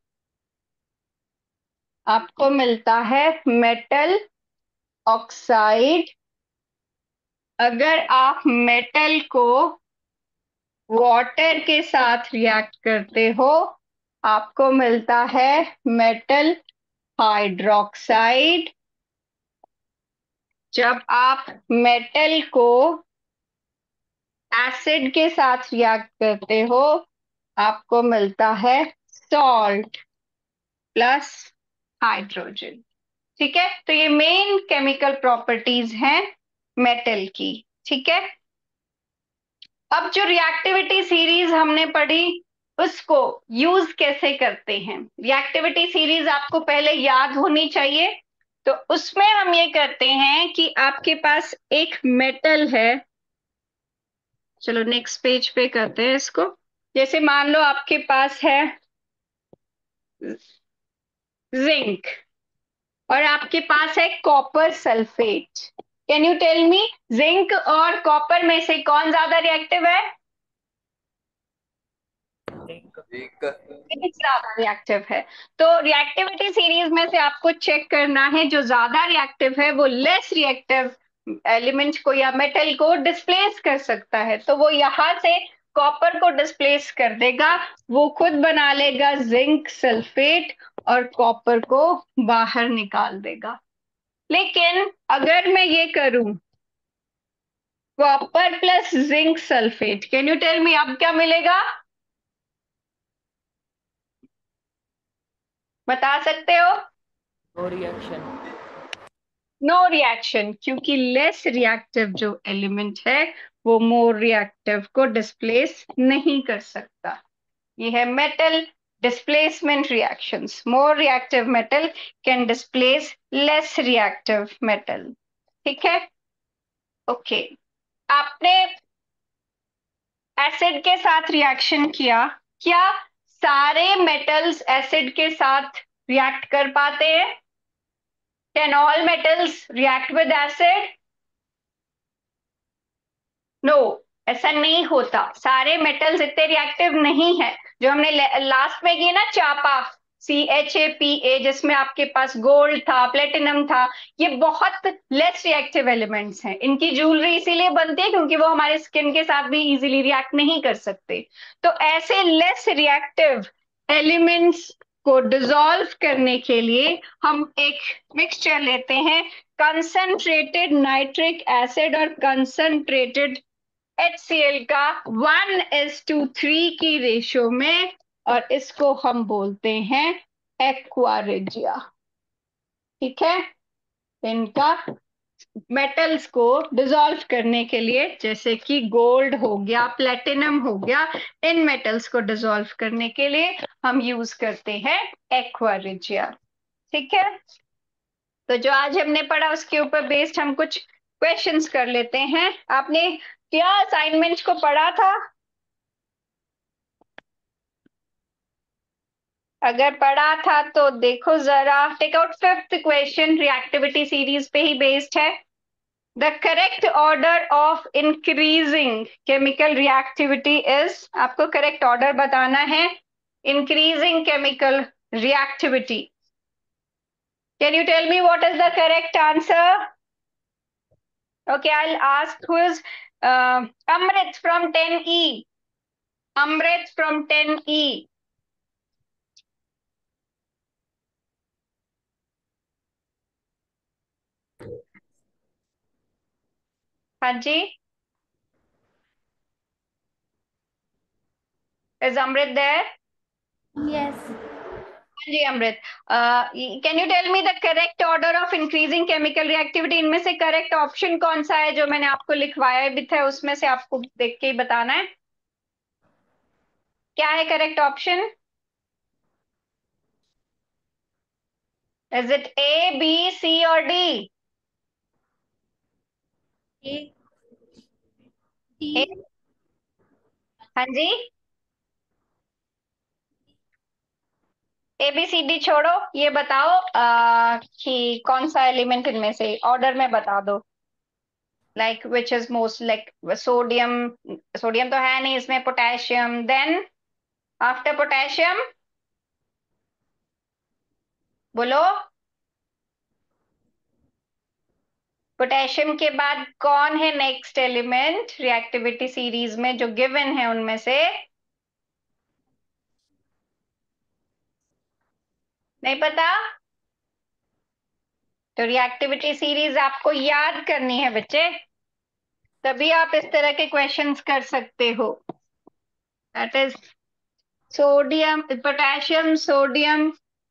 आपको मिलता है मेटल ऑक्साइड. अगर आप मेटल को वाटर के साथ रिएक्ट करते हो आपको मिलता है मेटल हाइड्रोक्साइड. जब आप मेटल को एसिड के साथ रिएक्ट करते हो आपको मिलता है सॉल्ट प्लस हाइड्रोजन. ठीक है, तो ये मेन केमिकल प्रॉपर्टीज हैं मेटल की. ठीक है, अब जो रिएक्टिविटी सीरीज हमने पढ़ी उसको यूज कैसे करते हैं? रिएक्टिविटी सीरीज आपको पहले याद होनी चाहिए. तो उसमें हम ये करते हैं कि आपके पास एक मेटल है. चलो नेक्स्ट पेज पे करते हैं इसको. जैसे मान लो आपके पास है जिंक और आपके पास है copper sulphate. Can you tell me zinc और कॉपर में से कौन ज्यादा रिएक्टिव है? ज्यादा रिएक्टिव है. तो रिएक्टिविटी सीरीज में से आपको चेक करना है जो ज्यादा रिएक्टिव है वो लेस रिएक्टिव एलिमेंट को या मेटल को डिस्प्लेस कर सकता है. तो वो यहां से कॉपर को डिस्प्लेस कर देगा, वो खुद बना लेगा जिंक सल्फेट और कॉपर को बाहर निकाल देगा. लेकिन अगर मैं ये करूं copper plus zinc sulphate, can you tell me अब क्या मिलेगा? बता सकते हो? No reaction. नो रिएक्शन, क्योंकि लेस रिएक्टिव जो एलिमेंट है वो मोर रिएक्टिव को डिस्प्लेस नहीं कर सकता. ये है metal displacement reactions. More reactive metal can displace less reactive metal. ठीक है, ओके. आपने एसिड के साथ रिएक्शन किया, क्या सारे मेटल्स एसिड के साथ रिएक्ट कर पाते हैं? Can all metals react with acid? No, ऐसा नहीं होता. सारे मेटल्स इतने रिएक्टिव नहीं है. जो हमने लास्ट में किए ना चापा, C H A P A, जिसमें आपके पास गोल्ड था, प्लेटिनम था, ये बहुत लेस रिएक्टिव एलिमेंट्स हैं। इनकी ज्वेलरी इसीलिए बनती है क्योंकि वो हमारे स्किन के साथ भी इजीली रिएक्ट नहीं कर सकते। तो ऐसे लेस रिएक्टिव एलिमेंट्स को डिसॉल्व करने के लिए हम एक मिक्सचर लेते हैं, कंसंट्रेटेड नाइट्रिक एसिड और कंसंट्रेटेड एच सी एल का वन इज टू थ्री की रेशियो में, और इसको हम बोलते हैं एक्वा रेजिया। ठीक है, इनका मेटल्स को डिसॉल्व करने के लिए, जैसे कि गोल्ड हो गया, प्लेटिनम हो गया, इन मेटल्स को डिसॉल्व करने के लिए हम यूज करते हैं एक्वा रेजिया। ठीक है, तो जो आज हमने पढ़ा उसके ऊपर बेस्ड हम कुछ क्वेश्चंस कर लेते हैं। आपने क्या असाइनमेंट को पढ़ा था? अगर पढ़ा था तो देखो जरा, take out fifth question, reactivity series पे ही बेस्ड है। The correct order of increasing chemical reactivity is, आपको करेक्ट ऑर्डर बताना है increasing chemical reactivity. Can you tell me what is the correct answer? Okay, I'll ask who is uh, Amrit from ten E. Amrit from ten E. हाँ जी, is Amrit there? Yes. हाँ जी Amrit, can you tell me the correct order of increasing chemical reactivity? इनमें से correct option कौन सा है? जो मैंने आपको लिखवाया भी था उसमें से आपको देख के ही बताना है। क्या है correct option? Is it A, B, C और डी? A, D, हाँ जी, ए बी सी डी छोड़ो, ये बताओ आ, कि कौन सा एलिमेंट इनमें से ऑर्डर में बता दो। Like which is most, like sodium, sodium तो है नहीं इसमें, पोटेशियम, देन आफ्टर पोटेशियम बोलो, पोटेशियम के बाद कौन है नेक्स्ट एलिमेंट रिएक्टिविटी सीरीज में जो गिवन है उनमें से? नहीं पता? तो रिएक्टिविटी सीरीज आपको याद करनी है बच्चे, तभी आप इस तरह के क्वेश्चंस कर सकते हो। That is sodium, potassium, sodium,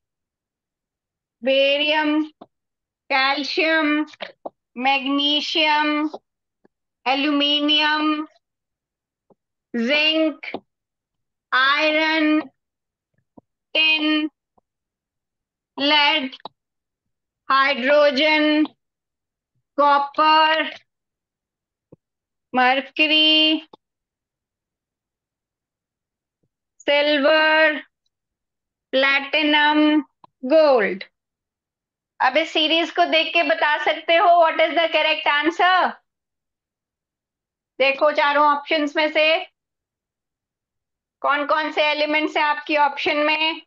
barium, calcium, magnesium, aluminium, zinc, iron, tin, lead, hydrogen, copper, mercury, silver, platinum, gold. अब इस सीरीज को देख के बता सकते हो what is the correct answer? देखो चारों ऑप्शंस में से कौन कौन से एलिमेंट्स हैं आपकी ऑप्शन में।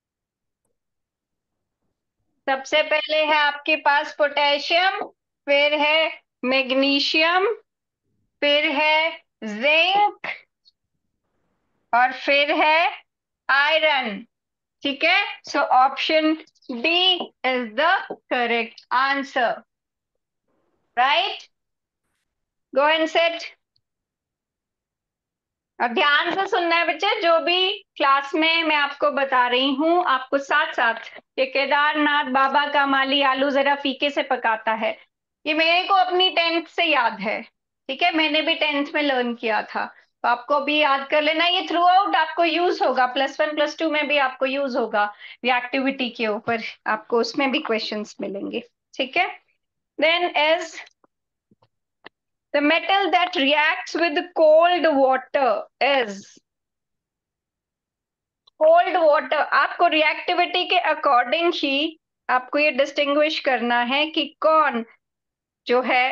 सबसे पहले है आपके पास पोटेशियम, फिर है मैग्नीशियम, फिर है जिंक और फिर है आयरन। ठीक है, so option D is the correct answer, right? Go and set. अब ध्यान से सुनना है बच्चे, जो भी क्लास में मैं आपको बता रही हूँ आपको साथ साथ, कि केदारनाथ बाबा का माली आलू जरा फीके से पकाता है, ये मेरे को अपनी टेंथ से याद है। ठीक है, मैंने भी टेंथ में लर्न किया था, तो आपको भी याद कर लेना। ये थ्रू आउट आपको यूज होगा, प्लस वन प्लस टू में भी आपको यूज होगा, रिएक्टिविटी के ऊपर आपको उसमें भी क्वेश्चंस मिलेंगे। ठीक है, then as the metal that reacts with cold water is, cold water, आपको रिएक्टिविटी के अकॉर्डिंग ही आपको ये डिस्टिंग्विश करना है कि कौन जो है,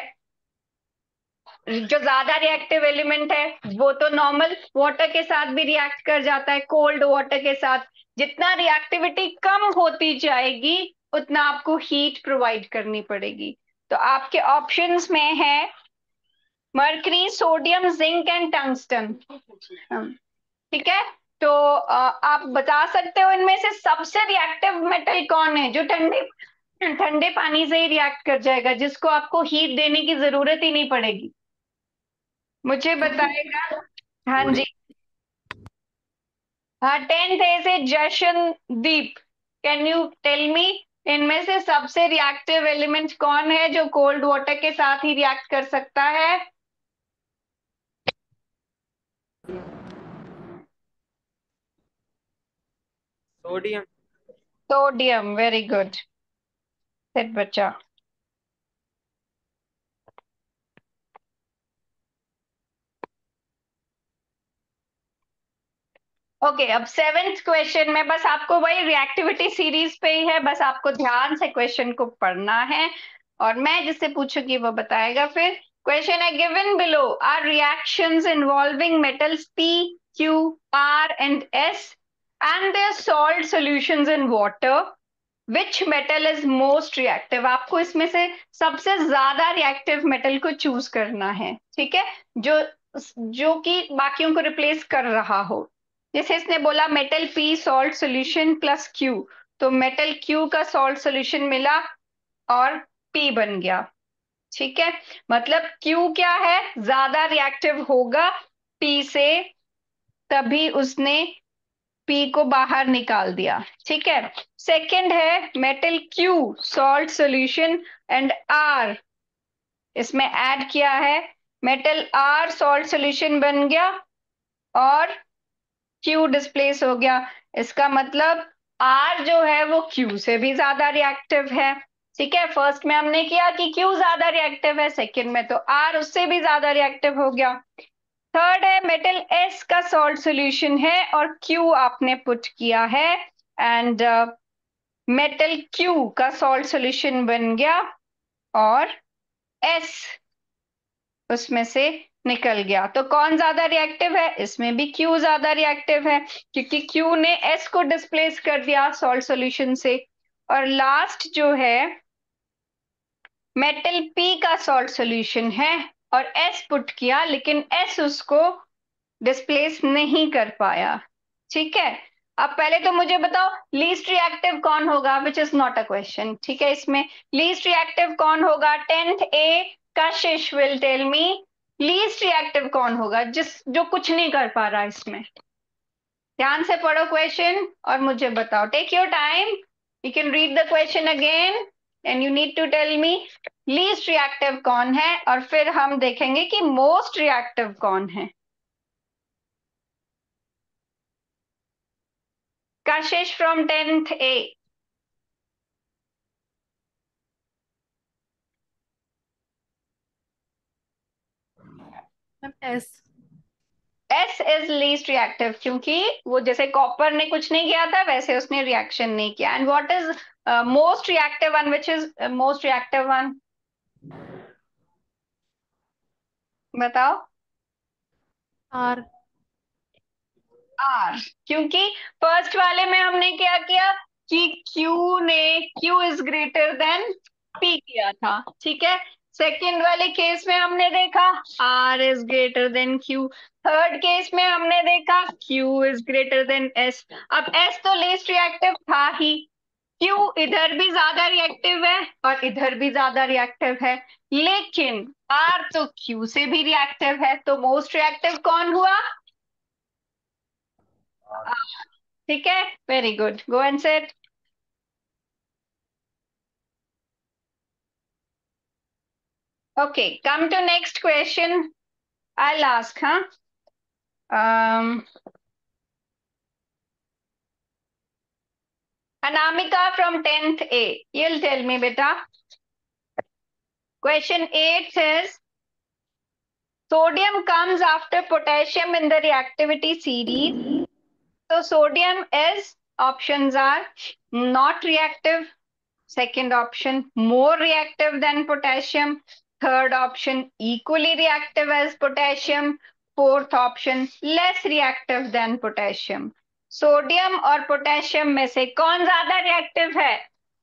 जो ज्यादा रिएक्टिव एलिमेंट है वो तो नॉर्मल वाटर के साथ भी रिएक्ट कर जाता है, कोल्ड वाटर के साथ, जितना रिएक्टिविटी कम होती जाएगी उतना आपको हीट प्रोवाइड करनी पड़ेगी। तो आपके ऑप्शंस में है mercury, sodium, zinc and tungsten. ठीक है, तो आप बता सकते हो इनमें से सबसे रिएक्टिव मेटल कौन है जो ठंडे ठंडे पानी से ही रिएक्ट कर जाएगा, जिसको आपको हीट देने की जरूरत ही नहीं पड़ेगी? मुझे बताएगा। हाँ जी, हाँ, टेंथ ए से Jashandeep, can you tell me इनमें से सबसे रिएक्टिव एलिमेंट कौन है जो कोल्ड वाटर के साथ ही रिएक्ट कर सकता है? Sodium. Sodium, very good. Set बच्चा। ओके okay, अब सेवेंथ क्वेश्चन में बस आपको वही रिएक्टिविटी सीरीज पे ही है, बस आपको ध्यान से क्वेश्चन को पढ़ना है और मैं जिससे पूछूंगी वो बताएगा। फिर क्वेश्चन है given below are reactions involving metals P, Q, R and S and their salt solutions in water, which metal is most reactive? आपको इसमें से सबसे ज्यादा रिएक्टिव मेटल को चूज करना है, ठीक है, जो जो कि बाकियों को रिप्लेस कर रहा हो। जैसे इसने बोला metal P salt solution plus Q, तो मेटल क्यू का सॉल्ट सॉल्यूशन मिला और पी बन गया। ठीक है, मतलब क्यू क्या है, ज्यादा रिएक्टिव होगा पी से, तभी उसने पी को बाहर निकाल दिया। ठीक है, सेकंड है metal Q salt solution and R, इसमें ऐड किया है, मेटल आर सॉल्ट सॉल्यूशन बन गया और क्यू डिस्प्लेस हो गया। इसका मतलब आर जो है वो क्यू से भी ज्यादा रिएक्टिव है। ठीक है, फर्स्ट में हमने किया कि क्यू ज्यादा रिएक्टिव है, सेकंड में तो आर उससे भी ज्यादा रिएक्टिव हो गया। थर्ड है मेटल एस का सॉल्ट सॉल्यूशन है और क्यू आपने पुट किया है एंड मेटल क्यू का सॉल्ट सॉल्यूशन बन गया और एस उसमें से निकल गया। तो कौन ज्यादा रिएक्टिव है? इसमें भी क्यू ज्यादा रिएक्टिव है क्योंकि क्यू ने एस को डिस्प्लेस कर दिया सॉल्ट सॉल्यूशन से। और लास्ट जो है मेटल पी का सॉल्ट सॉल्यूशन है और एस पुट किया लेकिन एस उसको डिस्प्लेस नहीं कर पाया। ठीक है, अब पहले तो मुझे बताओ लीस्ट रिएक्टिव कौन होगा, which is not a question. ठीक है, इसमें लीस्ट रिएक्टिव कौन होगा? Tenth A Kashish will tell me least reactive कौन होगा, जिस जो कुछ नहीं कर पा रहा। इसमें ध्यान से पढ़ो क्वेश्चन और मुझे बताओ। Take your time, you can read the question again and you need to tell me least reactive कौन है और फिर हम देखेंगे कि मोस्ट रिएक्टिव कौन है। Kashish from tenth A. S. S is least reactive क्योंकि वो जैसे कॉपर ने कुछ नहीं किया था वैसे उसने रिएक्शन नहीं किया। And what is most reactive one, which is most reactive one? बताओ। R. R, क्योंकि फर्स्ट वाले में हमने क्या किया कि Q ने Q is greater than P किया था। ठीक है, सेकेंड वाले केस में हमने देखा R is greater than Q, third case में हमने देखा Q is greater than S। अब S तो लीस्ट रिएक्टिव था ही, Q इधर भी ज्यादा रिएक्टिव है और इधर भी ज्यादा रिएक्टिव है, लेकिन R तो Q से भी रिएक्टिव है, तो मोस्ट रिएक्टिव कौन हुआ? ठीक है, very good, go and set. Okay, come to next question. I'll ask, huh? Um, Anamika from tenth A. You'll tell me, beta. Question eight says, sodium comes after potassium in the reactivity series. So sodium is, options are not reactive. Second option, more reactive than potassium. Third option, equally reactive as potassium. Fourth option, less reactive than potassium. Sodium और potassium में से कौन ज्यादा reactive है?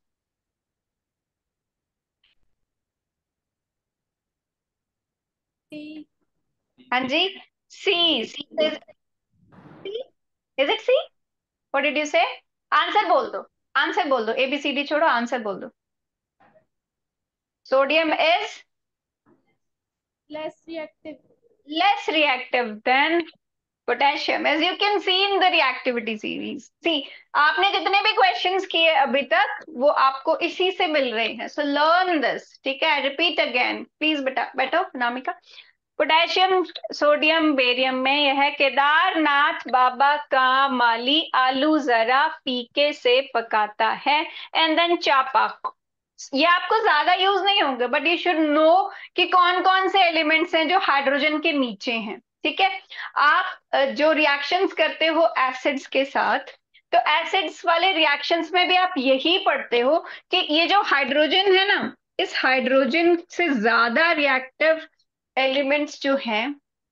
C. हाँ जी, C. C is it C? What did you say? Answer बोल दो, आंसर बोल दो, एबीसीडी छोड़ो, आंसर बोल दो। Sodium is Less reactive. less reactive than potassium, as you can see in the reactivity series. See, आपने जितने भी क्वेश्चंस किए अभी तक वो आपको इसी से मिल रहे हैं, so learn this. ठीक है, repeat again please. बेटा बैठो नामिका। पोटेशियम, सोडियम, बेरियम में यह है केदारनाथ बाबा का माली आलू जरा फीके से पकाता है, एंड देन चापाक। ये आपको ज्यादा यूज नहीं होंगे, बट यू शुड नो कि कौन कौन से एलिमेंट्स हैं जो हाइड्रोजन के नीचे हैं। ठीक है, आप अ, जो रिएक्शंस करते हो एसिड्स के साथ, तो एसिड्स वाले रिएक्शंस में भी आप यही पढ़ते हो कि ये जो हाइड्रोजन है ना, इस हाइड्रोजन से ज्यादा रिएक्टिव एलिमेंट्स जो हैं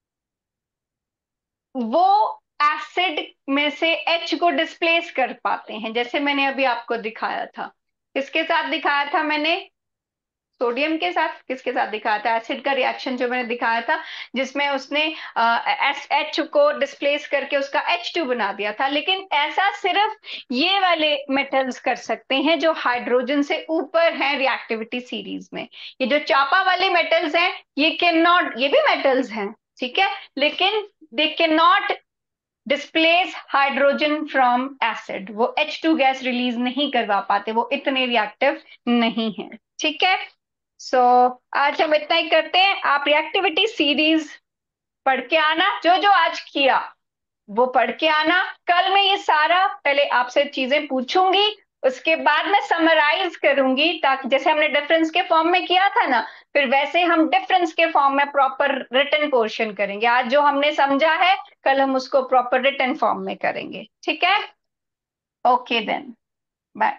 वो एसिड में से H को डिस्प्लेस कर पाते हैं, जैसे मैंने अभी आपको दिखाया था। किसके साथ दिखाया था मैंने? सोडियम के साथ। किसके साथ दिखाया था? एसिड का रिएक्शन जो मैंने दिखाया था, जिसमें उसने एस एच को डिस्प्लेस करके उसका एच टू बना दिया था। लेकिन ऐसा सिर्फ ये वाले मेटल्स कर सकते हैं जो हाइड्रोजन से ऊपर हैं रिएक्टिविटी सीरीज में। ये जो चापा वाले मेटल्स हैं ये कैन नॉट, ये भी मेटल्स हैं ठीक है, लेकिन they can not displace hydrogen from acid. वो एच टू गैस रिलीज नहीं करवा पाते, वो इतने रिएक्टिव नहीं है। ठीक है, सो so, आज हम इतना ही करते हैं। आप रिएक्टिविटी सीरीज पढ़ के आना, जो जो आज किया वो पढ़ के आना। कल मैं ये सारा पहले आपसे चीजें पूछूंगी, उसके बाद मैं समराइज करूंगी, ताकि जैसे हमने डिफरेंस के फॉर्म में किया था ना, फिर वैसे हम डिफरेंस के फॉर्म में प्रॉपर रिटन पोर्शन करेंगे। आज जो हमने समझा है कल हम उसको प्रॉपर रिटन फॉर्म में करेंगे। ठीक है, ओके देन, बाय।